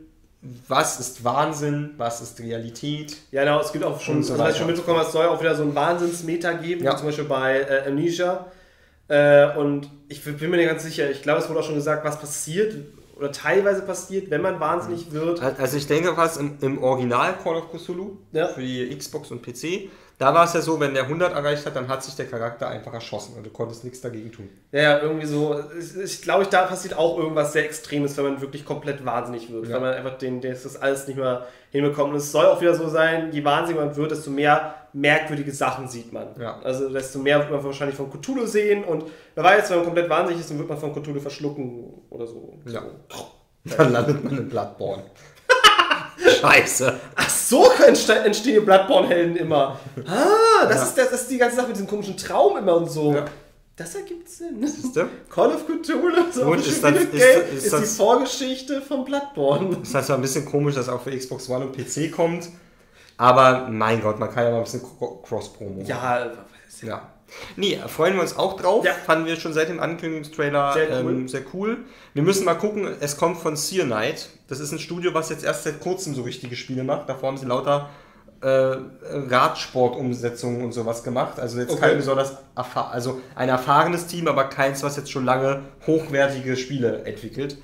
was ist Wahnsinn, was ist Realität. Ja, genau, es gibt auch schon, so also was ich schon mitbekommen habe, es soll auch wieder so ein Wahnsinnsmeter geben, wie zum Beispiel bei Amnesia. Und ich bin mir nicht ganz sicher, ich glaube, es wurde auch schon gesagt, was passiert oder teilweise passiert, wenn man wahnsinnig wird. Also ich denke, was im Original Call of Cthulhu für die Xbox und PC, da war es ja so, wenn der 100 erreicht hat, dann hat sich der Charakter einfach erschossen und du konntest nichts dagegen tun. Ja, irgendwie so. Ich glaube, da passiert auch irgendwas sehr Extremes, wenn man wirklich komplett wahnsinnig wird. Wenn man einfach das alles nicht mehr hinbekommt. Und es soll auch wieder so sein, je wahnsinniger man wird, desto mehr merkwürdige Sachen sieht man. Ja. Also desto mehr wird man wahrscheinlich von Cthulhu sehen und wer weiß, wenn man komplett wahnsinnig ist, dann wird man von Cthulhu verschlucken oder so. Ja. Dann landet man in Bloodborne. Scheiße. Ach so entstehen die Bloodborne-Helden immer. Das ist die ganze Sache mit diesem komischen Traum immer und so. Ja. Das ergibt Sinn. Siehste? Call of Cthulhu so ist die Vorgeschichte von Bloodborne. Ist halt zwar ein bisschen komisch, dass auch für Xbox One und PC kommt, aber mein Gott, man kann ja mal ein bisschen Cross-Promo. Ja. Nee, freuen wir uns auch drauf. Fanden wir schon seit dem Ankündigungstrailer sehr cool. Wir müssen mal gucken, es kommt von Cyanide. Das ist ein Studio, was jetzt erst seit kurzem so richtige Spiele macht. Davor haben sie lauter Radsport-Umsetzungen und sowas gemacht. Also jetzt kein besonders also ein erfahrenes Team, aber keins, was jetzt schon lange hochwertige Spiele entwickelt.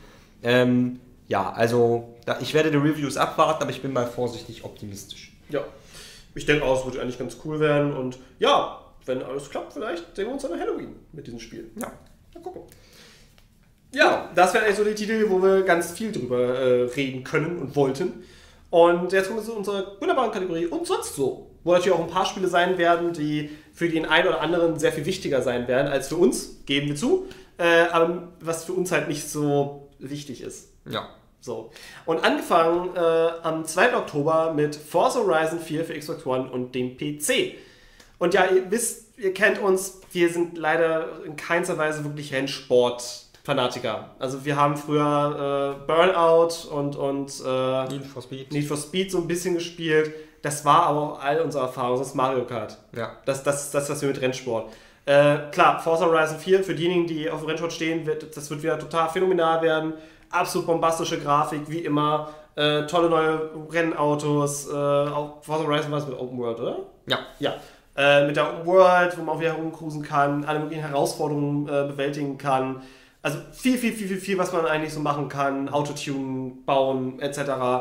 Also ich werde die Reviews abwarten, aber ich bin mal vorsichtig optimistisch. Ja, ich denke auch, es wird eigentlich ganz cool werden und ja, wenn alles klappt, vielleicht sehen wir uns an Halloween mit diesem Spiel. Ja. Mal gucken. Ja, das wären eigentlich so die Titel, wo wir ganz viel drüber reden können und wollten. Und jetzt kommen wir zu unserer wunderbaren Kategorie und sonst so. Wo natürlich auch ein paar Spiele sein werden, die für den einen oder anderen sehr viel wichtiger sein werden als für uns, geben wir zu. Aber was für uns halt nicht so wichtig ist. Ja. So. Und angefangen am 2. Oktober mit Forza Horizon 4 für Xbox One und dem PC. Und ja, ihr wisst, ihr kennt uns, wir sind leider in keinster Weise wirklich Rennsport-Fanatiker. Also wir haben früher Burnout und Need for Speed so ein bisschen gespielt. Das war aber auch all unsere Erfahrung, das ist Mario Kart. Ja. Das was wir mit Rennsport. Klar, Forza Horizon 4, für diejenigen, die auf Rennsport stehen, das wird wieder total phänomenal werden. Absolut bombastische Grafik, wie immer. Tolle neue Rennautos. Auch Forza Horizon war es mit Open World, oder? Ja. Mit der Open World, wo man auch wieder herumcruisen kann, alle möglichen Herausforderungen bewältigen kann. Also viel, was man eigentlich so machen kann. Autotune bauen, etc.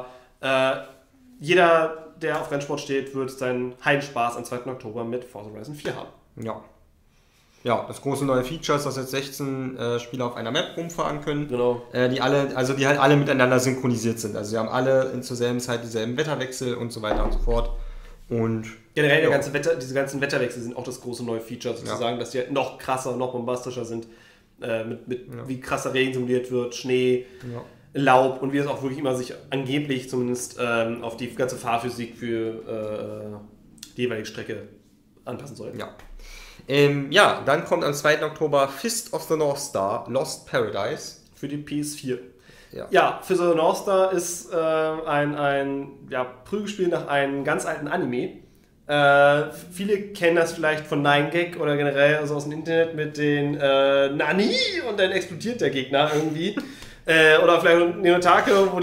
Jeder, der auf Rennsport steht, wird seinen Heidenspaß am 2. Oktober mit Forza Horizon 4 haben. Ja, das große neue Feature ist, dass jetzt 16 Spieler auf einer Map rumfahren können, genau. Die halt alle miteinander synchronisiert sind. Also sie haben alle zur selben Zeit dieselben Wetterwechsel und so weiter und so fort. Und generell diese ganzen Wetterwechsel sind auch das große neue Feature sozusagen, dass die noch krasser, noch bombastischer sind, wie krasser Regen simuliert wird, Schnee, Laub und wie es auch wirklich immer sich angeblich zumindest auf die ganze Fahrphysik für die jeweilige Strecke anpassen soll. Dann kommt am 2. Oktober Fist of the North Star, Lost Paradise. Für die PS4. Ja, Fist of the North Star ist ein Prügelspiel nach einem ganz alten Anime. Viele kennen das vielleicht von 9gag oder generell also aus dem Internet mit den Nani und dann explodiert der Gegner irgendwie. Oder vielleicht Neotake, wo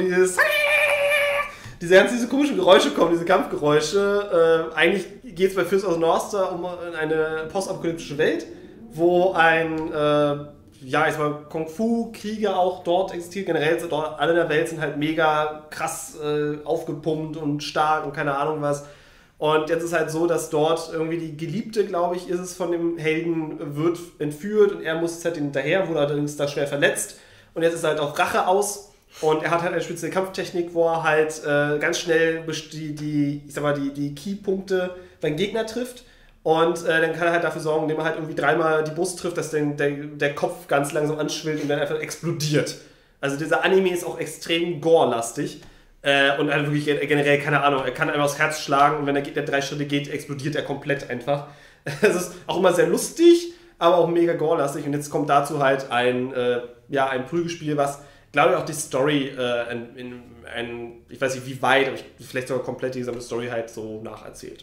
diese komischen Geräusche kommen, diese Kampfgeräusche. Eigentlich geht es bei Fist of the North Star um eine postapokalyptische Welt, wo ein Kung-Fu-Krieger auch dort existiert. Generell sind dort alle in der Welt sind halt mega krass aufgepumpt und stark und keine Ahnung was. Und jetzt ist halt so, dass dort irgendwie die Geliebte, glaube ich, ist es von dem Helden, wird entführt und er muss jetzt halt hinterher, wurde allerdings da schwer verletzt. Und jetzt ist halt auch Rache aus. Und er hat halt eine spezielle Kampftechnik, wo er halt ganz schnell die Keypunkte beim Gegner trifft. Und dann kann er halt dafür sorgen, indem er halt irgendwie dreimal die Brust trifft, dass der Kopf ganz langsam anschwillt und dann einfach explodiert. Also dieser Anime ist auch extrem gore-lastig. Und halt wirklich generell, keine Ahnung, er kann einfach aufs Herz schlagen und wenn der 3 Schritte geht, explodiert er komplett einfach. Es ist auch immer sehr lustig, aber auch mega gore-lastig. Und jetzt kommt dazu halt ein Prügelspiel, was, glaube ich, auch die Story ich weiß nicht wie weit, aber vielleicht sogar komplett die gesamte Story halt so nacherzählt.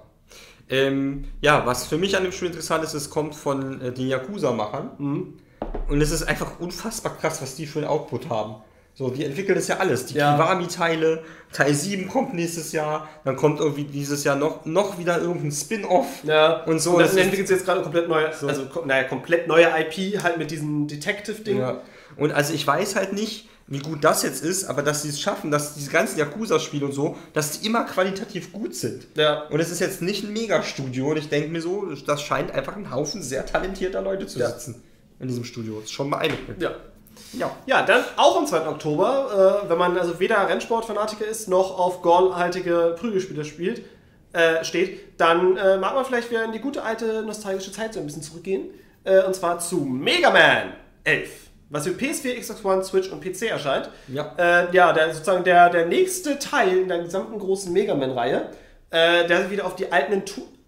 Was für mich an dem Spiel interessant ist, es kommt von den Yakuza-Machern. Und es ist einfach unfassbar krass, was die für einen Output haben. So, die entwickeln das ja alles. Die Kiwami-Teile, Teil 7 kommt nächstes Jahr, dann kommt irgendwie dieses Jahr noch wieder irgendein Spin-Off und so. Und das entwickelt sich jetzt gerade komplett neue, komplett neue IP, halt mit diesem Detective-Ding. Ja. Und also ich weiß halt nicht, wie gut das jetzt ist, aber dass sie es schaffen, dass diese ganzen Yakuza-Spiele und so, dass die immer qualitativ gut sind. Ja. Und es ist jetzt nicht ein Megastudio und ich denke mir so, das scheint einfach ein Haufen sehr talentierter Leute zu sitzen in diesem Studio. Das ist schon beeindruckend. Ja, dann auch am 2. Oktober, wenn man also weder Rennsport-Fanatiker ist, noch auf gore-haltige Prügelspiele steht, dann mag man vielleicht wieder in die gute alte nostalgische Zeit so ein bisschen zurückgehen. Und zwar zu Mega Man 11, was für PS4, Xbox One, Switch und PC erscheint. Sozusagen der nächste Teil in der gesamten großen Mega Man-Reihe, der sich wieder auf die alten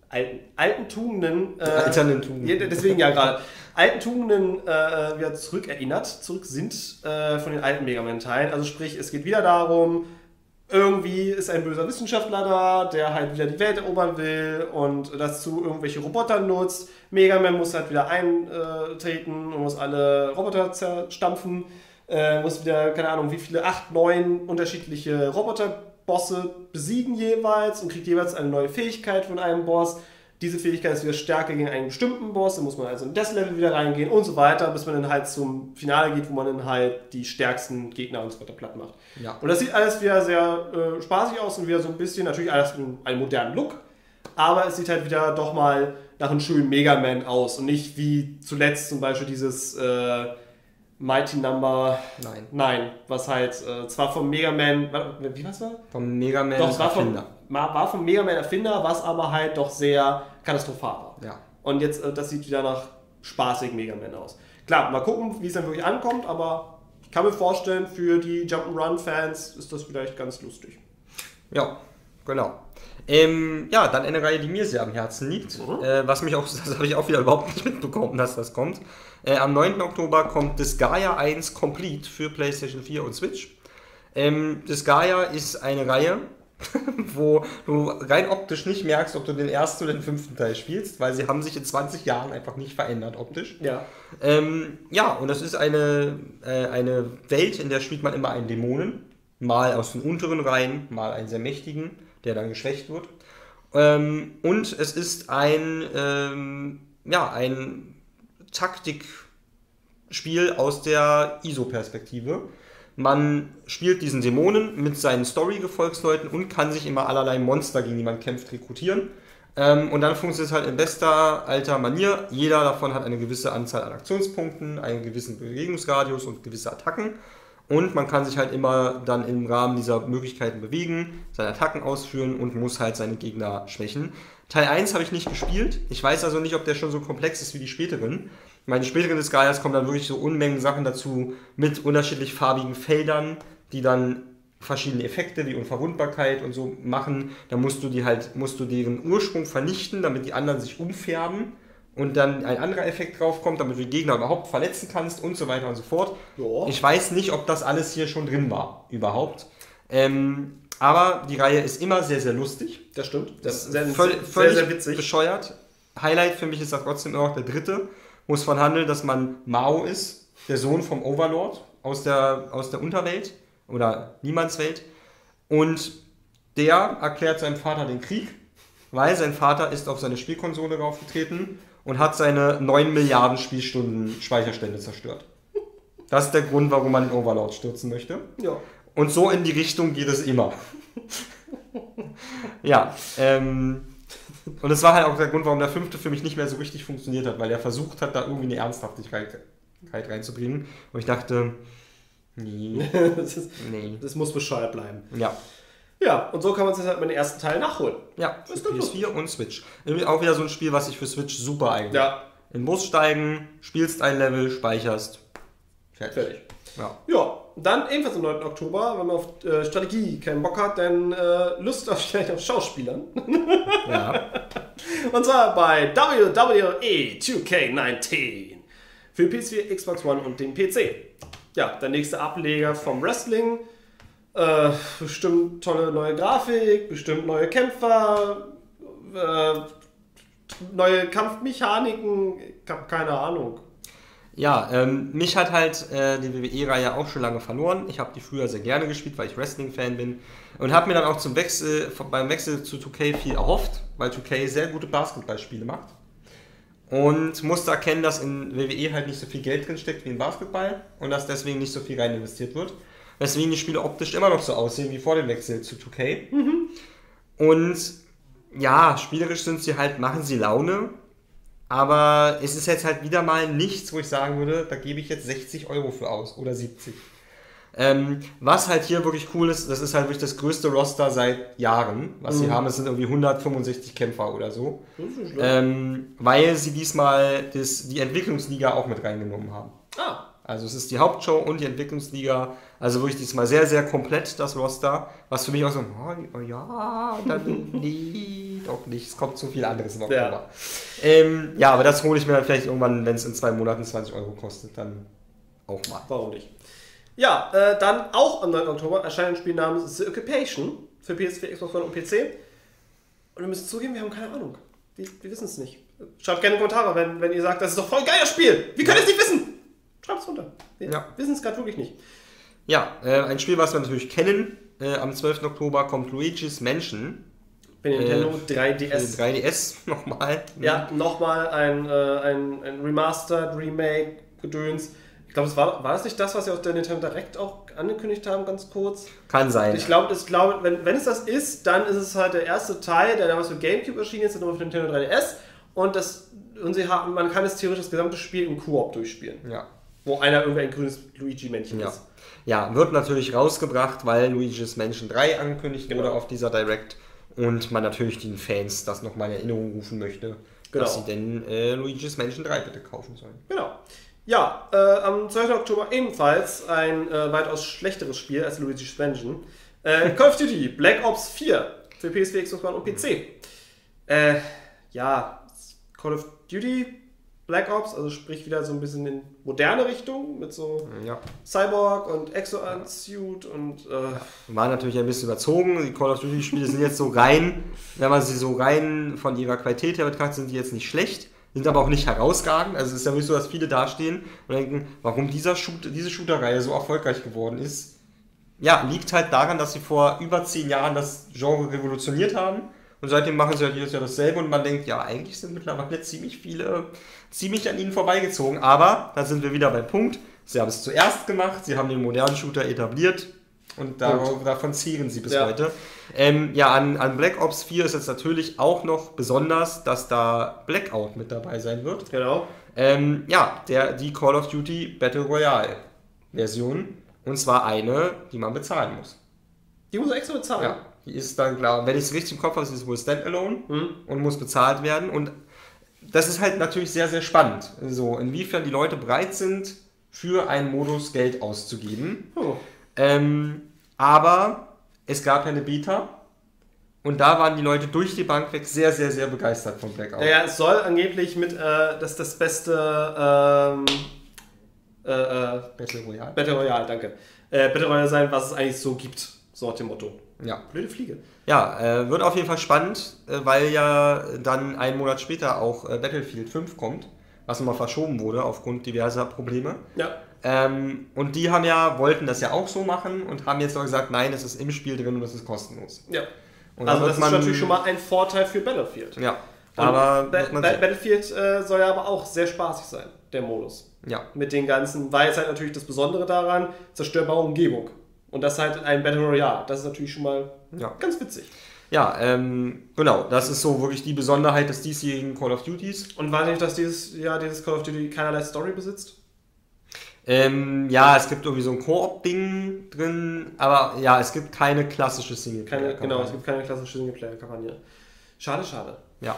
Tugenden, deswegen ja gerade, alten Tugenden wieder zurück sind von den alten Mega Man-Teilen. Also sprich, es geht wieder darum, irgendwie ist ein böser Wissenschaftler da, der halt wieder die Welt erobern will und dazu irgendwelche Roboter nutzt. Mega Man muss halt wieder eintreten und muss alle Roboter zerstampfen. Muss wieder, keine Ahnung, wie viele, 8, 9 unterschiedliche Roboterbosse besiegen jeweils und kriegt jeweils eine neue Fähigkeit von einem Boss. Diese Fähigkeit ist wieder stärker gegen einen bestimmten Boss, dann muss man also in das Level wieder reingehen und so weiter, bis man dann halt zum Finale geht, wo man dann halt die stärksten Gegner und so weiter platt macht. Ja. Und das sieht alles wieder sehr spaßig aus und wieder so ein bisschen, natürlich alles in einem modernen Look, aber es sieht halt wieder doch mal nach einem schönen Mega Man aus und nicht wie zuletzt zum Beispiel dieses Mighty Number 9, was halt zwar vom Mega Man, wie war's da? Vom Mega Man Erfinder. War vom Mega Man Erfinder, was aber halt doch sehr katastrophal war. Ja. Und jetzt, das sieht wieder nach spaßig Mega Man aus. Klar, mal gucken, wie es dann wirklich ankommt, aber ich kann mir vorstellen, für die Jump'n'Run-Fans ist das vielleicht ganz lustig. Ja, genau. Dann eine Reihe, die mir sehr am Herzen liegt, was mich auch, das habe ich auch wieder überhaupt nicht mitbekommen, dass das kommt. Am 9. Oktober kommt Disgaea 1 Complete für PlayStation 4 und Switch. Disgaea ist eine Reihe, wo du rein optisch nicht merkst, ob du den ersten oder den 5. Teil spielst, weil sie haben sich in 20 Jahren einfach nicht verändert optisch. Ja. Und das ist eine Welt, in der spielt man immer einen Dämonen, mal aus den unteren Reihen, mal einen sehr mächtigen, der dann geschwächt wird. Und es ist ein Taktikspiel aus der ISO-Perspektive. Man spielt diesen Dämonen mit seinen Story-Gefolgsleuten und kann sich immer allerlei Monster, gegen die man kämpft, rekrutieren. Und dann funktioniert es halt in bester alter Manier. Jeder davon hat eine gewisse Anzahl an Aktionspunkten, einen gewissen Bewegungsradius und gewisse Attacken. Und man kann sich halt immer dann im Rahmen dieser Möglichkeiten bewegen, seine Attacken ausführen und muss halt seine Gegner schwächen. Teil 1 habe ich nicht gespielt. Ich weiß also nicht, ob der schon so komplex ist wie die späteren. Ich meine, die späteren Disgaeas kommen dann wirklich so Unmengen Sachen dazu mit unterschiedlich farbigen Feldern, die dann verschiedene Effekte wie Unverwundbarkeit und so machen. Da musst du deren Ursprung vernichten, damit die anderen sich umfärben und dann ein anderer Effekt drauf kommt, damit du die Gegner überhaupt verletzen kannst und so weiter und so fort. Ja. Ich weiß nicht, ob das alles hier schon drin war, überhaupt. Aber die Reihe ist immer sehr, sehr lustig. Das stimmt. Das ist völlig sehr witzig. Bescheuert. Highlight für mich ist da trotzdem immer noch der 3., wo es von handelt, dass man Mao ist, der Sohn vom Overlord aus der Unterwelt oder Niemandswelt. Und der erklärt seinem Vater den Krieg, weil sein Vater ist auf seine Spielkonsole raufgetreten und hat seine 9 Milliarden Spielstunden Speicherstände zerstört. Das ist der Grund, warum man den Overlord stürzen möchte. Ja. Und so in die Richtung geht es immer. Ja, und das war halt auch der Grund, warum der 5. für mich nicht mehr so richtig funktioniert hat, weil er versucht hat, da irgendwie eine Ernsthaftigkeit reinzubringen. Und ich dachte, nee. Das muss bescheuert bleiben. Ja. Ja, und so kann man es halt mit dem ersten Teil nachholen. Ja, für PS4 und Switch. Auch wieder so ein Spiel, was sich für Switch super eignet. Ja. In den Bus steigen, spielst ein Level, speicherst. Fertig. Ja. Dann ebenfalls am 9. Oktober, wenn man auf Strategie keinen Bock hat, dann Lust vielleicht auf Schauspielern. Ja. Und zwar bei WWE 2K19 für PS4, Xbox One und den PC. Ja, der nächste Ableger vom Wrestling. Bestimmt tolle neue Grafik, bestimmt neue Kämpfer, neue Kampfmechaniken. Ich habe keine Ahnung. Ja, mich hat halt die WWE-Reihe auch schon lange verloren. Ich habe die früher sehr gerne gespielt, weil ich Wrestling-Fan bin. Und habe mir dann auch beim Wechsel zu 2K viel erhofft, weil 2K sehr gute Basketballspiele macht. Und musste erkennen, dass in WWE halt nicht so viel Geld drin steckt wie in Basketball und dass deswegen nicht so viel rein investiert wird. Weswegen die Spiele optisch immer noch so aussehen wie vor dem Wechsel zu 2K. Und ja, spielerisch sind sie halt, machen sie Laune. Aber es ist jetzt halt wieder mal nichts, wo ich sagen würde, da gebe ich jetzt 60 Euro für aus oder 70. Was halt hier wirklich cool ist, das ist halt wirklich das größte Roster seit Jahren. Was sie haben, es sind irgendwie 165 Kämpfer oder so. Weil sie diesmal die Entwicklungsliga auch mit reingenommen haben. Also es ist die Hauptshow und die Entwicklungsliga. Also wirklich diesmal sehr, sehr komplett das Roster. Was für mich auch so, oh ja, dann nee, doch nicht. Es kommt zu viel anderes im Oktober. Ja, aber das hole ich mir dann vielleicht irgendwann, wenn es in 2 Monaten 20 Euro kostet, dann auch mal. Warum nicht? Ja, dann auch am 9. Oktober erscheint ein Spiel namens The Occupation für PS4, Xbox One und PC. Und wir müssen zugeben, wir haben keine Ahnung. Wir wissen es nicht. Schreibt gerne Kommentare, wenn ihr sagt, das ist doch voll ein geiles Spiel. Wie könnt ihr es nicht wissen? Schreibt es runter. Wir wissen es gerade wirklich nicht. Ja, ein Spiel, was wir natürlich kennen. Am 12. Oktober kommt Luigi's Mansion. Für den Nintendo 3DS. Für den 3DS nochmal. Ja, nochmal ein Remastered, Remake, Gedöns. Ich glaube, war das nicht das, was sie auf der Nintendo Direct auch angekündigt haben, ganz kurz? Kann sein. Ich glaube, wenn es das ist, dann ist es halt der erste Teil, der damals für GameCube erschienen ist, nur für Nintendo 3DS. Und man kann es theoretisch das gesamte Spiel im Koop durchspielen. Ja. Wo einer irgendwie ein grünes Luigi-Männchen ist. Ja, wird natürlich rausgebracht, weil Luigi's Mansion 3 angekündigt wurde auf dieser Direct. Und man natürlich den Fans das nochmal in Erinnerung rufen möchte, dass sie denn Luigi's Mansion 3 bitte kaufen sollen. Genau. Ja, am 12. Oktober ebenfalls ein weitaus schlechteres Spiel als Luigi's Mansion. Call of Duty Black Ops 4 für PS4, Xbox One und PC. Call of Duty Black Ops, also sprich wieder so ein bisschen in moderne Richtung mit so Cyborg und Exo-Suit und war natürlich ein bisschen überzogen. Die Call of Duty Spiele sind jetzt so rein, wenn man sie so rein von ihrer Qualität her betrachtet, sind die jetzt nicht schlecht, sind aber auch nicht herausragend. Also es ist ja wirklich so, dass viele dastehen und denken, warum diese Shooter-Reihe so erfolgreich geworden ist. Ja, liegt halt daran, dass sie vor über 10 Jahren das Genre revolutioniert haben. Und seitdem machen sie halt jedes Jahr dasselbe und man denkt, ja, eigentlich sind mittlerweile ziemlich an ihnen vorbeigezogen. Aber da sind wir wieder beim Punkt. Sie haben es zuerst gemacht, sie haben den modernen Shooter etabliert und davon zehren sie bis heute. An Black Ops 4 ist jetzt natürlich auch noch besonders, dass da Blackout mit dabei sein wird. Genau. Die Call of Duty Battle Royale Version. Und zwar eine, die man bezahlen muss. Die muss man extra bezahlen? Ja. Die ist dann klar, wenn ich es richtig im Kopf habe, ist es wohl Standalone und muss bezahlt werden. Und das ist halt natürlich sehr, sehr spannend. So, inwiefern die Leute bereit sind, für einen Modus Geld auszugeben. Aber es gab ja eine Beta und da waren die Leute durch die Bank weg sehr, sehr, sehr begeistert von Blackout. Ja, es soll angeblich das beste Battle Royale. Battle Royale, danke. Battle Royale sein, was es eigentlich so gibt. So nach dem Motto. Ja. Blöde Fliege. Ja, wird auf jeden Fall spannend, weil ja dann einen Monat später auch Battlefield 5 kommt, was nochmal verschoben wurde aufgrund diverser Probleme. Ja. Und die wollten das ja auch so machen und haben jetzt aber gesagt, nein, es ist im Spiel drin und es ist kostenlos. Ja. Und also das ist natürlich schon mal ein Vorteil für Battlefield. Ja. Aber Battlefield soll ja aber auch sehr spaßig sein, der Modus. Ja. Mit den ganzen, weil es halt natürlich das Besondere daran, zerstörbare Umgebung. Und das halt in einem Battle Royale. Das ist natürlich schon mal ganz witzig. Ja, genau. Das ist so wirklich die Besonderheit des diesjährigen Call of Duties. Und war nicht, dass dieses Call of Duty keinerlei Story besitzt? Es gibt irgendwie so ein Koop-Ding drin, aber ja, es gibt keine klassische Singleplayer-Kampagne. Genau, es gibt keine klassische Singleplayer-Kampagne. Schade. Ja.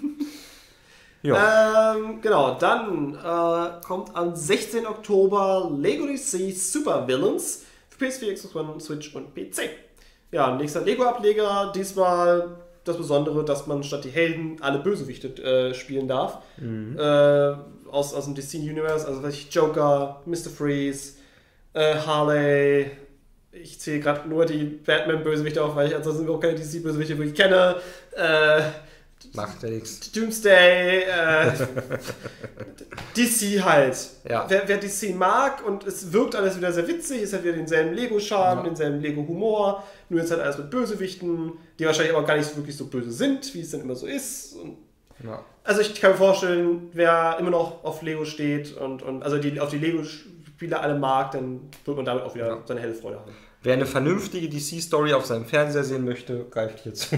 Genau, dann kommt am 16. Oktober Lego DC Super Villains für PS4, Xbox One, Switch und PC. Ja, nächster Lego-Ableger, diesmal das Besondere, dass man statt die Helden alle Bösewichte spielen darf. Aus dem DC-Universe, also Joker, Mr. Freeze, Harley. Ich zähle gerade nur die Batman-Bösewichte auf, weil ich ansonsten überhaupt keine DC-Bösewichte wirklich kenne. Macht ja nichts. Doomsday, DC halt. Ja. Wer DC mag und es wirkt alles wieder sehr witzig, es hat wieder denselben Lego-Charme, denselben Lego-Humor, nur jetzt halt alles mit Bösewichten, die wahrscheinlich aber gar nicht wirklich so böse sind, wie es dann immer so ist. Und also ich kann mir vorstellen, wer immer noch auf Lego steht und also auf die Lego-Spiele alle mag, dann wird man damit auch wieder seine helle Freude haben. Wer eine vernünftige DC-Story auf seinem Fernseher sehen möchte, greift hier zu.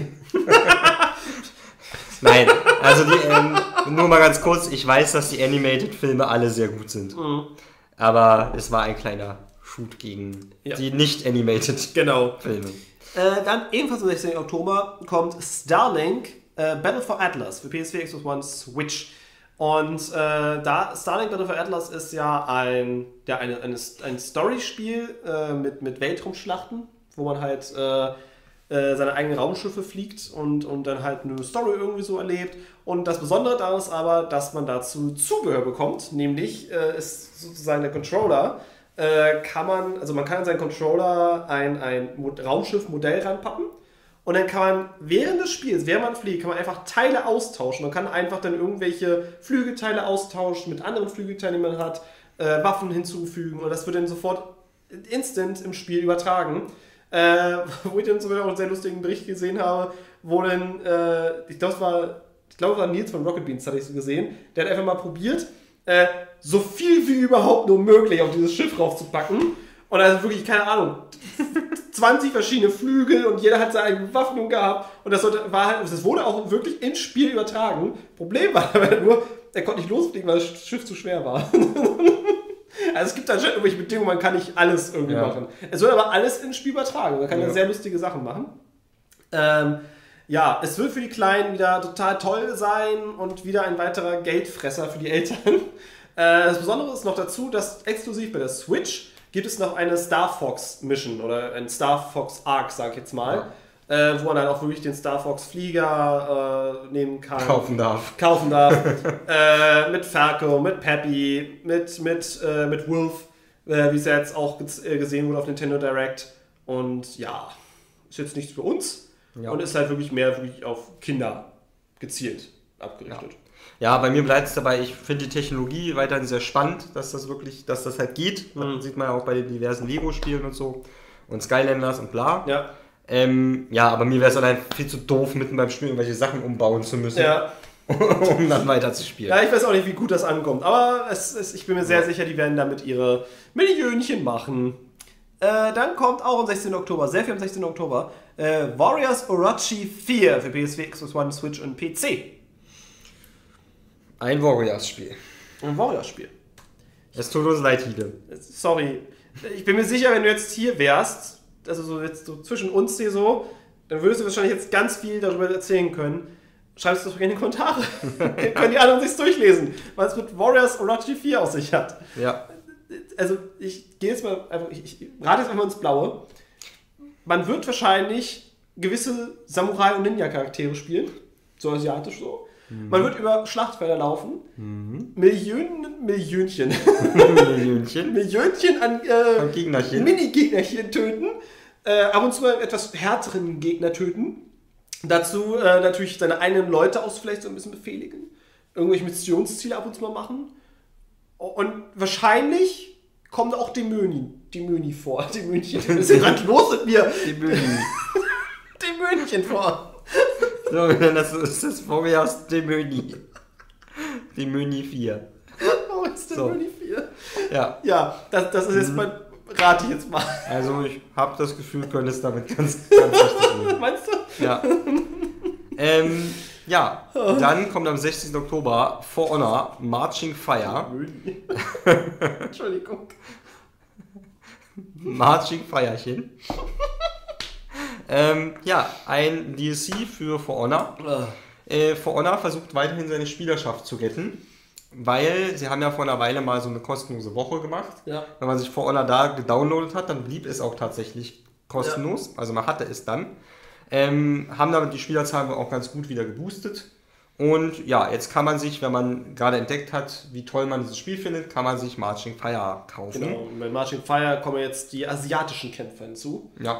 Nein, also nur mal ganz kurz, ich weiß, dass die Animated-Filme alle sehr gut sind. Aber es war ein kleiner Shoot gegen die Nicht-Animated-Filme. Dann ebenfalls am 16. Oktober kommt Starlink Battle for Atlas für PS4, Xbox One, Switch. Und Starlink Battle for Atlas ist ja ein Story-Spiel mit Weltraumschlachten, wo man halt seine eigenen Raumschiffe fliegt und dann halt eine Story irgendwie so erlebt. Und das Besondere daran ist aber, dass man dazu Zubehör bekommt, nämlich ist sozusagen der Controller, man kann an seinen Controller ein Raumschiff-Modell ranpappen und dann kann man während des Spiels, während man fliegt, kann man einfach Teile austauschen. Man kann einfach dann irgendwelche Flügelteile austauschen mit anderen Flügelteilen, die man hat, Waffen hinzufügen und das wird dann sofort instant im Spiel übertragen. Wo ich dann sogar auch einen sehr lustigen Bericht gesehen habe, wo dann, ich glaube es war Nils von Rocket Beans, hatte ich so gesehen, der hat einfach mal probiert, so viel wie überhaupt nur möglich auf dieses Schiff raufzupacken. Und also wirklich, keine Ahnung, 20 verschiedene Flügel und jeder hat seine eigene Bewaffnung gehabt. Und das wurde auch wirklich ins Spiel übertragen. Problem war aber nur, er konnte nicht losfliegen, weil das Schiff zu schwer war. Also es gibt anscheinend irgendwelche Bedingungen, man kann nicht alles irgendwie machen. Es wird aber alles ins Spiel übertragen. Man kann ja sehr lustige Sachen machen. Es wird für die Kleinen wieder total toll sein und wieder ein weiterer Geldfresser für die Eltern. Das Besondere ist noch dazu, dass exklusiv bei der Switch gibt es noch eine Star Fox Mission oder ein Star Fox Arc, sag ich jetzt mal. Wo man dann auch wirklich den Star Fox Flieger nehmen kann. Kaufen darf. Mit Falco, mit Peppy, mit Wolf, wie es ja jetzt auch gesehen wurde auf Nintendo Direct. Und ja, ist jetzt nichts für uns und ist halt wirklich mehr auf Kinder gezielt abgerichtet. Ja, bei mir bleibt es dabei, ich finde die Technologie weiterhin sehr spannend, dass das halt geht. Das sieht man ja auch bei den diversen Lego-Spielen und so. Und Skylanders und bla. Aber mir wäre es allein viel zu doof, mitten beim Spielen irgendwelche Sachen umbauen zu müssen, um dann weiter zu spielen. Ja, ich weiß auch nicht, wie gut das ankommt, aber ich bin mir sehr sicher, die werden damit ihre Millionchen machen. Dann kommt auch am 16. Oktober, sehr viel am 16. Oktober, Warriors Orochi 4 für PS4, Xbox One, Switch und PC. Ein Warriors-Spiel. Ein Warriors-Spiel. Es tut uns leid, Hide. Sorry. Ich bin mir sicher, wenn du jetzt hier wärst, also so jetzt so zwischen uns hier so, dann würdest du wahrscheinlich jetzt ganz viel darüber erzählen können. Schreib es doch gerne in die Kommentare. Können die anderen sich durchlesen, was mit Warriors Orochi 4 auf sich hat. Ja. Also ich gehe jetzt mal einfach, ich rate jetzt einfach ins Blaue. Man wird wahrscheinlich gewisse Samurai- und Ninja-Charaktere spielen. So asiatisch so. Man wird über Schlachtfelder laufen. Millionchen an Gegnerchen. Mini-Gegnerchen töten. Ab und zu mal etwas härteren Gegner töten. Dazu natürlich seine eigenen Leute vielleicht so ein bisschen befehligen. Irgendwelche Missionsziele ab und zu mal machen. Und wahrscheinlich kommen auch die Möni vor. Die Mönchen. Das ist gerade los mit mir. Die Möni. Die Mönchen vor. So, das ist das Warriors Demöni. Demöni 4. Oh, ist Demöni 4? Ja. Ja, das ist jetzt mal, rate ich jetzt mal. Also ich habe das Gefühl, du könntest damit ganz richtig gehen. Meinst du? Ja. Dann kommt am 16. Oktober For Honor Marching Fire. Entschuldigung. Marching Firechen. Ein DLC für For Honor. For Honor versucht weiterhin seine Spielerschaft zu retten, weil sie haben ja vor einer Weile mal so eine kostenlose Woche gemacht. Ja. Wenn man sich For Honor da gedownloadet hat, dann blieb es auch tatsächlich kostenlos. Ja. Also man hatte es dann. Haben damit die Spielerzahlen auch ganz gut wieder geboostet. Und ja, jetzt kann man sich, wenn man gerade entdeckt hat, wie toll man dieses Spiel findet, kann man sich Marching Fire kaufen. Genau, und bei Marching Fire kommen jetzt die asiatischen Kämpfer hinzu. Ja.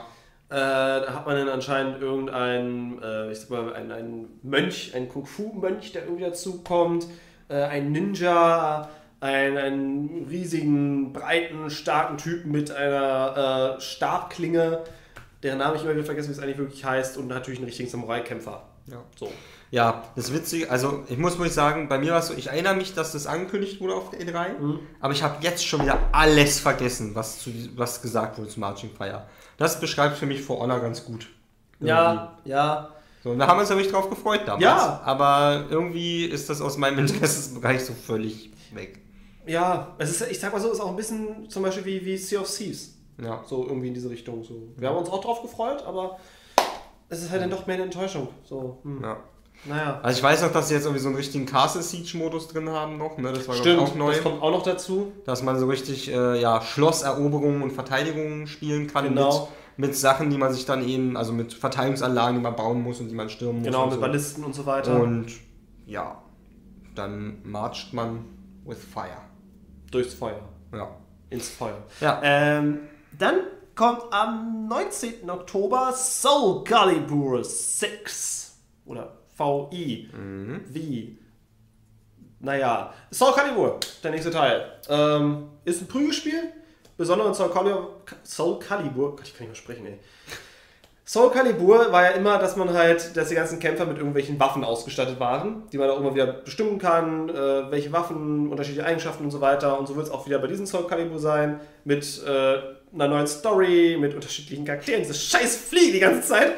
Da hat man dann anscheinend irgendeinen, ich sag mal, einen Mönch, einen Kung-Fu-Mönch, der irgendwie dazukommt, ein Ninja, einen riesigen, breiten, starken Typen mit einer Stabklinge, deren Name ich immer wieder vergesse, wie es eigentlich wirklich heißt, und natürlich einen richtigen Samurai-Kämpfer. Ja. So. Ja, das Witzige, also ich muss wirklich sagen, bei mir war es so, ich erinnere mich, dass das angekündigt wurde auf der E3, aber ich habe jetzt schon wieder alles vergessen, was gesagt wurde zum Marching Fire. Das beschreibt für mich For Honor ganz gut. Ja, ja. So, und da haben wir uns nämlich drauf gefreut damals. Ja. Aber irgendwie ist das aus meinem Interessensbereich so völlig weg. Ja, es ist, ich sag mal so, ist auch ein bisschen zum Beispiel wie Sea of Thieves. Ja. So irgendwie in diese Richtung. So. Wir haben uns auch drauf gefreut, aber es ist halt dann doch mehr eine Enttäuschung. So, Ja. Naja. Also ich weiß noch, dass sie jetzt irgendwie so einen richtigen Castle Siege Modus drin haben noch, ne? Das war Stimmt, auch neu. das kommt auch noch dazu. Dass man so richtig Schlosseroberungen und Verteidigungen spielen kann Genau. mit Sachen, die man sich dann eben, also mit Verteidigungsanlagen, die man bauen muss und die man stürmen muss. Genau, und mit so. Ballisten und so weiter. Und ja, dann marcht man with fire. Durchs Feuer. Ja. Ins Feuer. Ja. Dann kommt am 19. Oktober Soul Calibur 6. Oder VI. Wie? Naja. Soul Calibur, der nächste Teil. Ist ein Prügelspiel. Besonders Soul Calibur. Gott, ich kann nicht mehr sprechen, ey. Soul Calibur war ja immer, dass die ganzen Kämpfer mit irgendwelchen Waffen ausgestattet waren, die man auch immer wieder bestimmen kann, welche Waffen, unterschiedliche Eigenschaften und so weiter. Und so wird es auch wieder bei diesem Soul Calibur sein, mit einer neuen Story, mit unterschiedlichen Charakteren. Diese scheiß Fliege die ganze Zeit.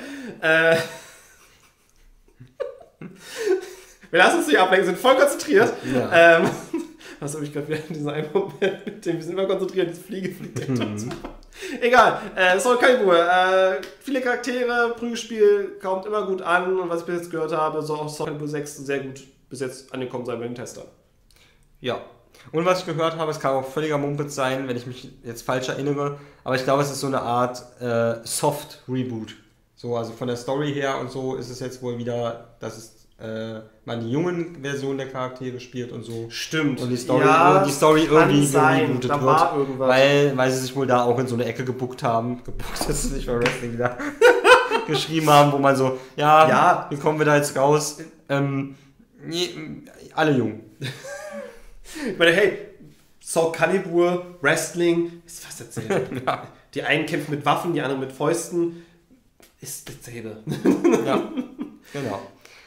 Wir lassen uns nicht ablenken, sind voll konzentriert. Ja. Was habe ich gerade wieder in diesem einen Moment mit dem, wir sind immer konzentriert, diese Fliege fliegt direkt dazu. Egal, Soul Calibur, viele Charaktere, Prügelspiel, kommt immer gut an und was ich bis jetzt gehört habe, soll auch Soul Calibur 6 sehr gut bis jetzt angekommen sein bei den Testern. Ja. Und was ich gehört habe, es kann auch völliger Mumpitz sein, wenn ich mich jetzt falsch erinnere, aber ich glaube, es ist so eine Art Soft-Reboot. So, also von der Story her und so ist es jetzt wohl wieder, dass es man die jungen Version der Charaktere spielt und so. Stimmt. Und die Story, ja, irgendwie gerebootet da war wird, irgendwas. weil sie sich wohl da auch in so eine Ecke gebuckt haben. Gebuckt ist nicht mal Wrestling da. Geschrieben haben, wo man so, ja, wie kommen wir da jetzt raus? Nee, alle jung. Ich meine, hey, Soul Calibur, Wrestling, ist fast dasselbe. Ja. Die einen kämpfen mit Waffen, die anderen mit Fäusten. Ist dasselbe. Ja, genau.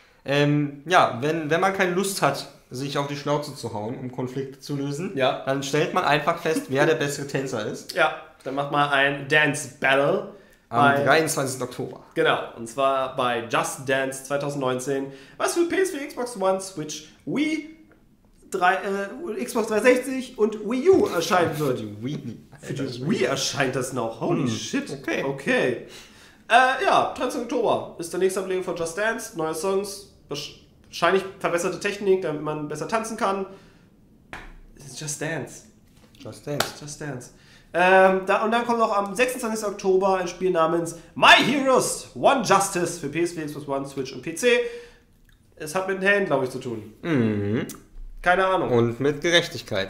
Wenn man keine Lust hat, sich auf die Schnauze zu hauen, um Konflikte zu lösen, dann stellt man einfach fest, wer der bessere Tänzer ist. Ja, dann macht man ein Dance Battle. Am 23. Oktober. Genau, und zwar bei Just Dance 2019, was für PS4, Xbox One, Switch, Wii, Xbox 360 und Wii U erscheinen wird. Für die Wii erscheint das noch. Holy shit. Okay. 13. Oktober ist der nächste Ableger von Just Dance. Neue Songs, wahrscheinlich verbesserte Technik, damit man besser tanzen kann. Es ist Just Dance. Just Dance. Just Dance. Und dann kommt noch am 26. Oktober ein Spiel namens My Heroes One Justice für PS4, Xbox One, Switch und PC. Es hat mit den Helden, glaube ich, zu tun. Mhm. Keine Ahnung. Und mit Gerechtigkeit.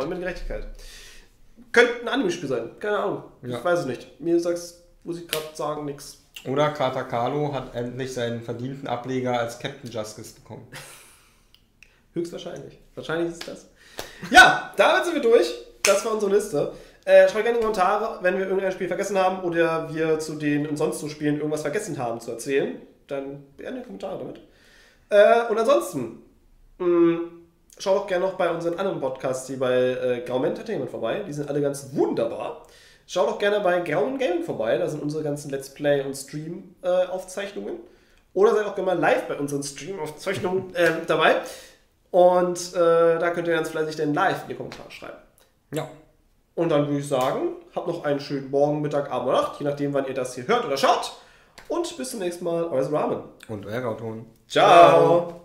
Könnte ein Anime-Spiel sein. Keine Ahnung. Ja. Ich weiß es nicht. Muss ich gerade sagen, nix. Oder Kata Kahlo hat endlich seinen verdienten Ableger als Captain Justice bekommen. Höchstwahrscheinlich. Wahrscheinlich ist es das. Ja, damit sind wir durch. Das war unsere Liste. Schreibt gerne in die Kommentare, wenn wir irgendein Spiel vergessen haben oder wir zu den und sonst so Spielen irgendwas vergessen haben zu erzählen. Dann gerne in die Kommentare damit. Und ansonsten, schaut auch gerne noch bei unseren anderen Podcasts, die bei Grauman Entertainment vorbei. Die sind alle ganz wunderbar. Schaut auch gerne bei Grauman Gaming vorbei. Da sind unsere ganzen Let's Play- und Stream-Aufzeichnungen. Oder seid auch gerne mal live bei unseren Stream-Aufzeichnungen dabei. Und da könnt ihr ganz fleißig dann live in die Kommentare schreiben. Ja. Und dann würde ich sagen, habt noch einen schönen Morgen, Mittag, Abend oder Nacht, je nachdem, wann ihr das hier hört oder schaut. Und bis zum nächsten Mal, euer Ramen. Und euer Gauton. Ciao.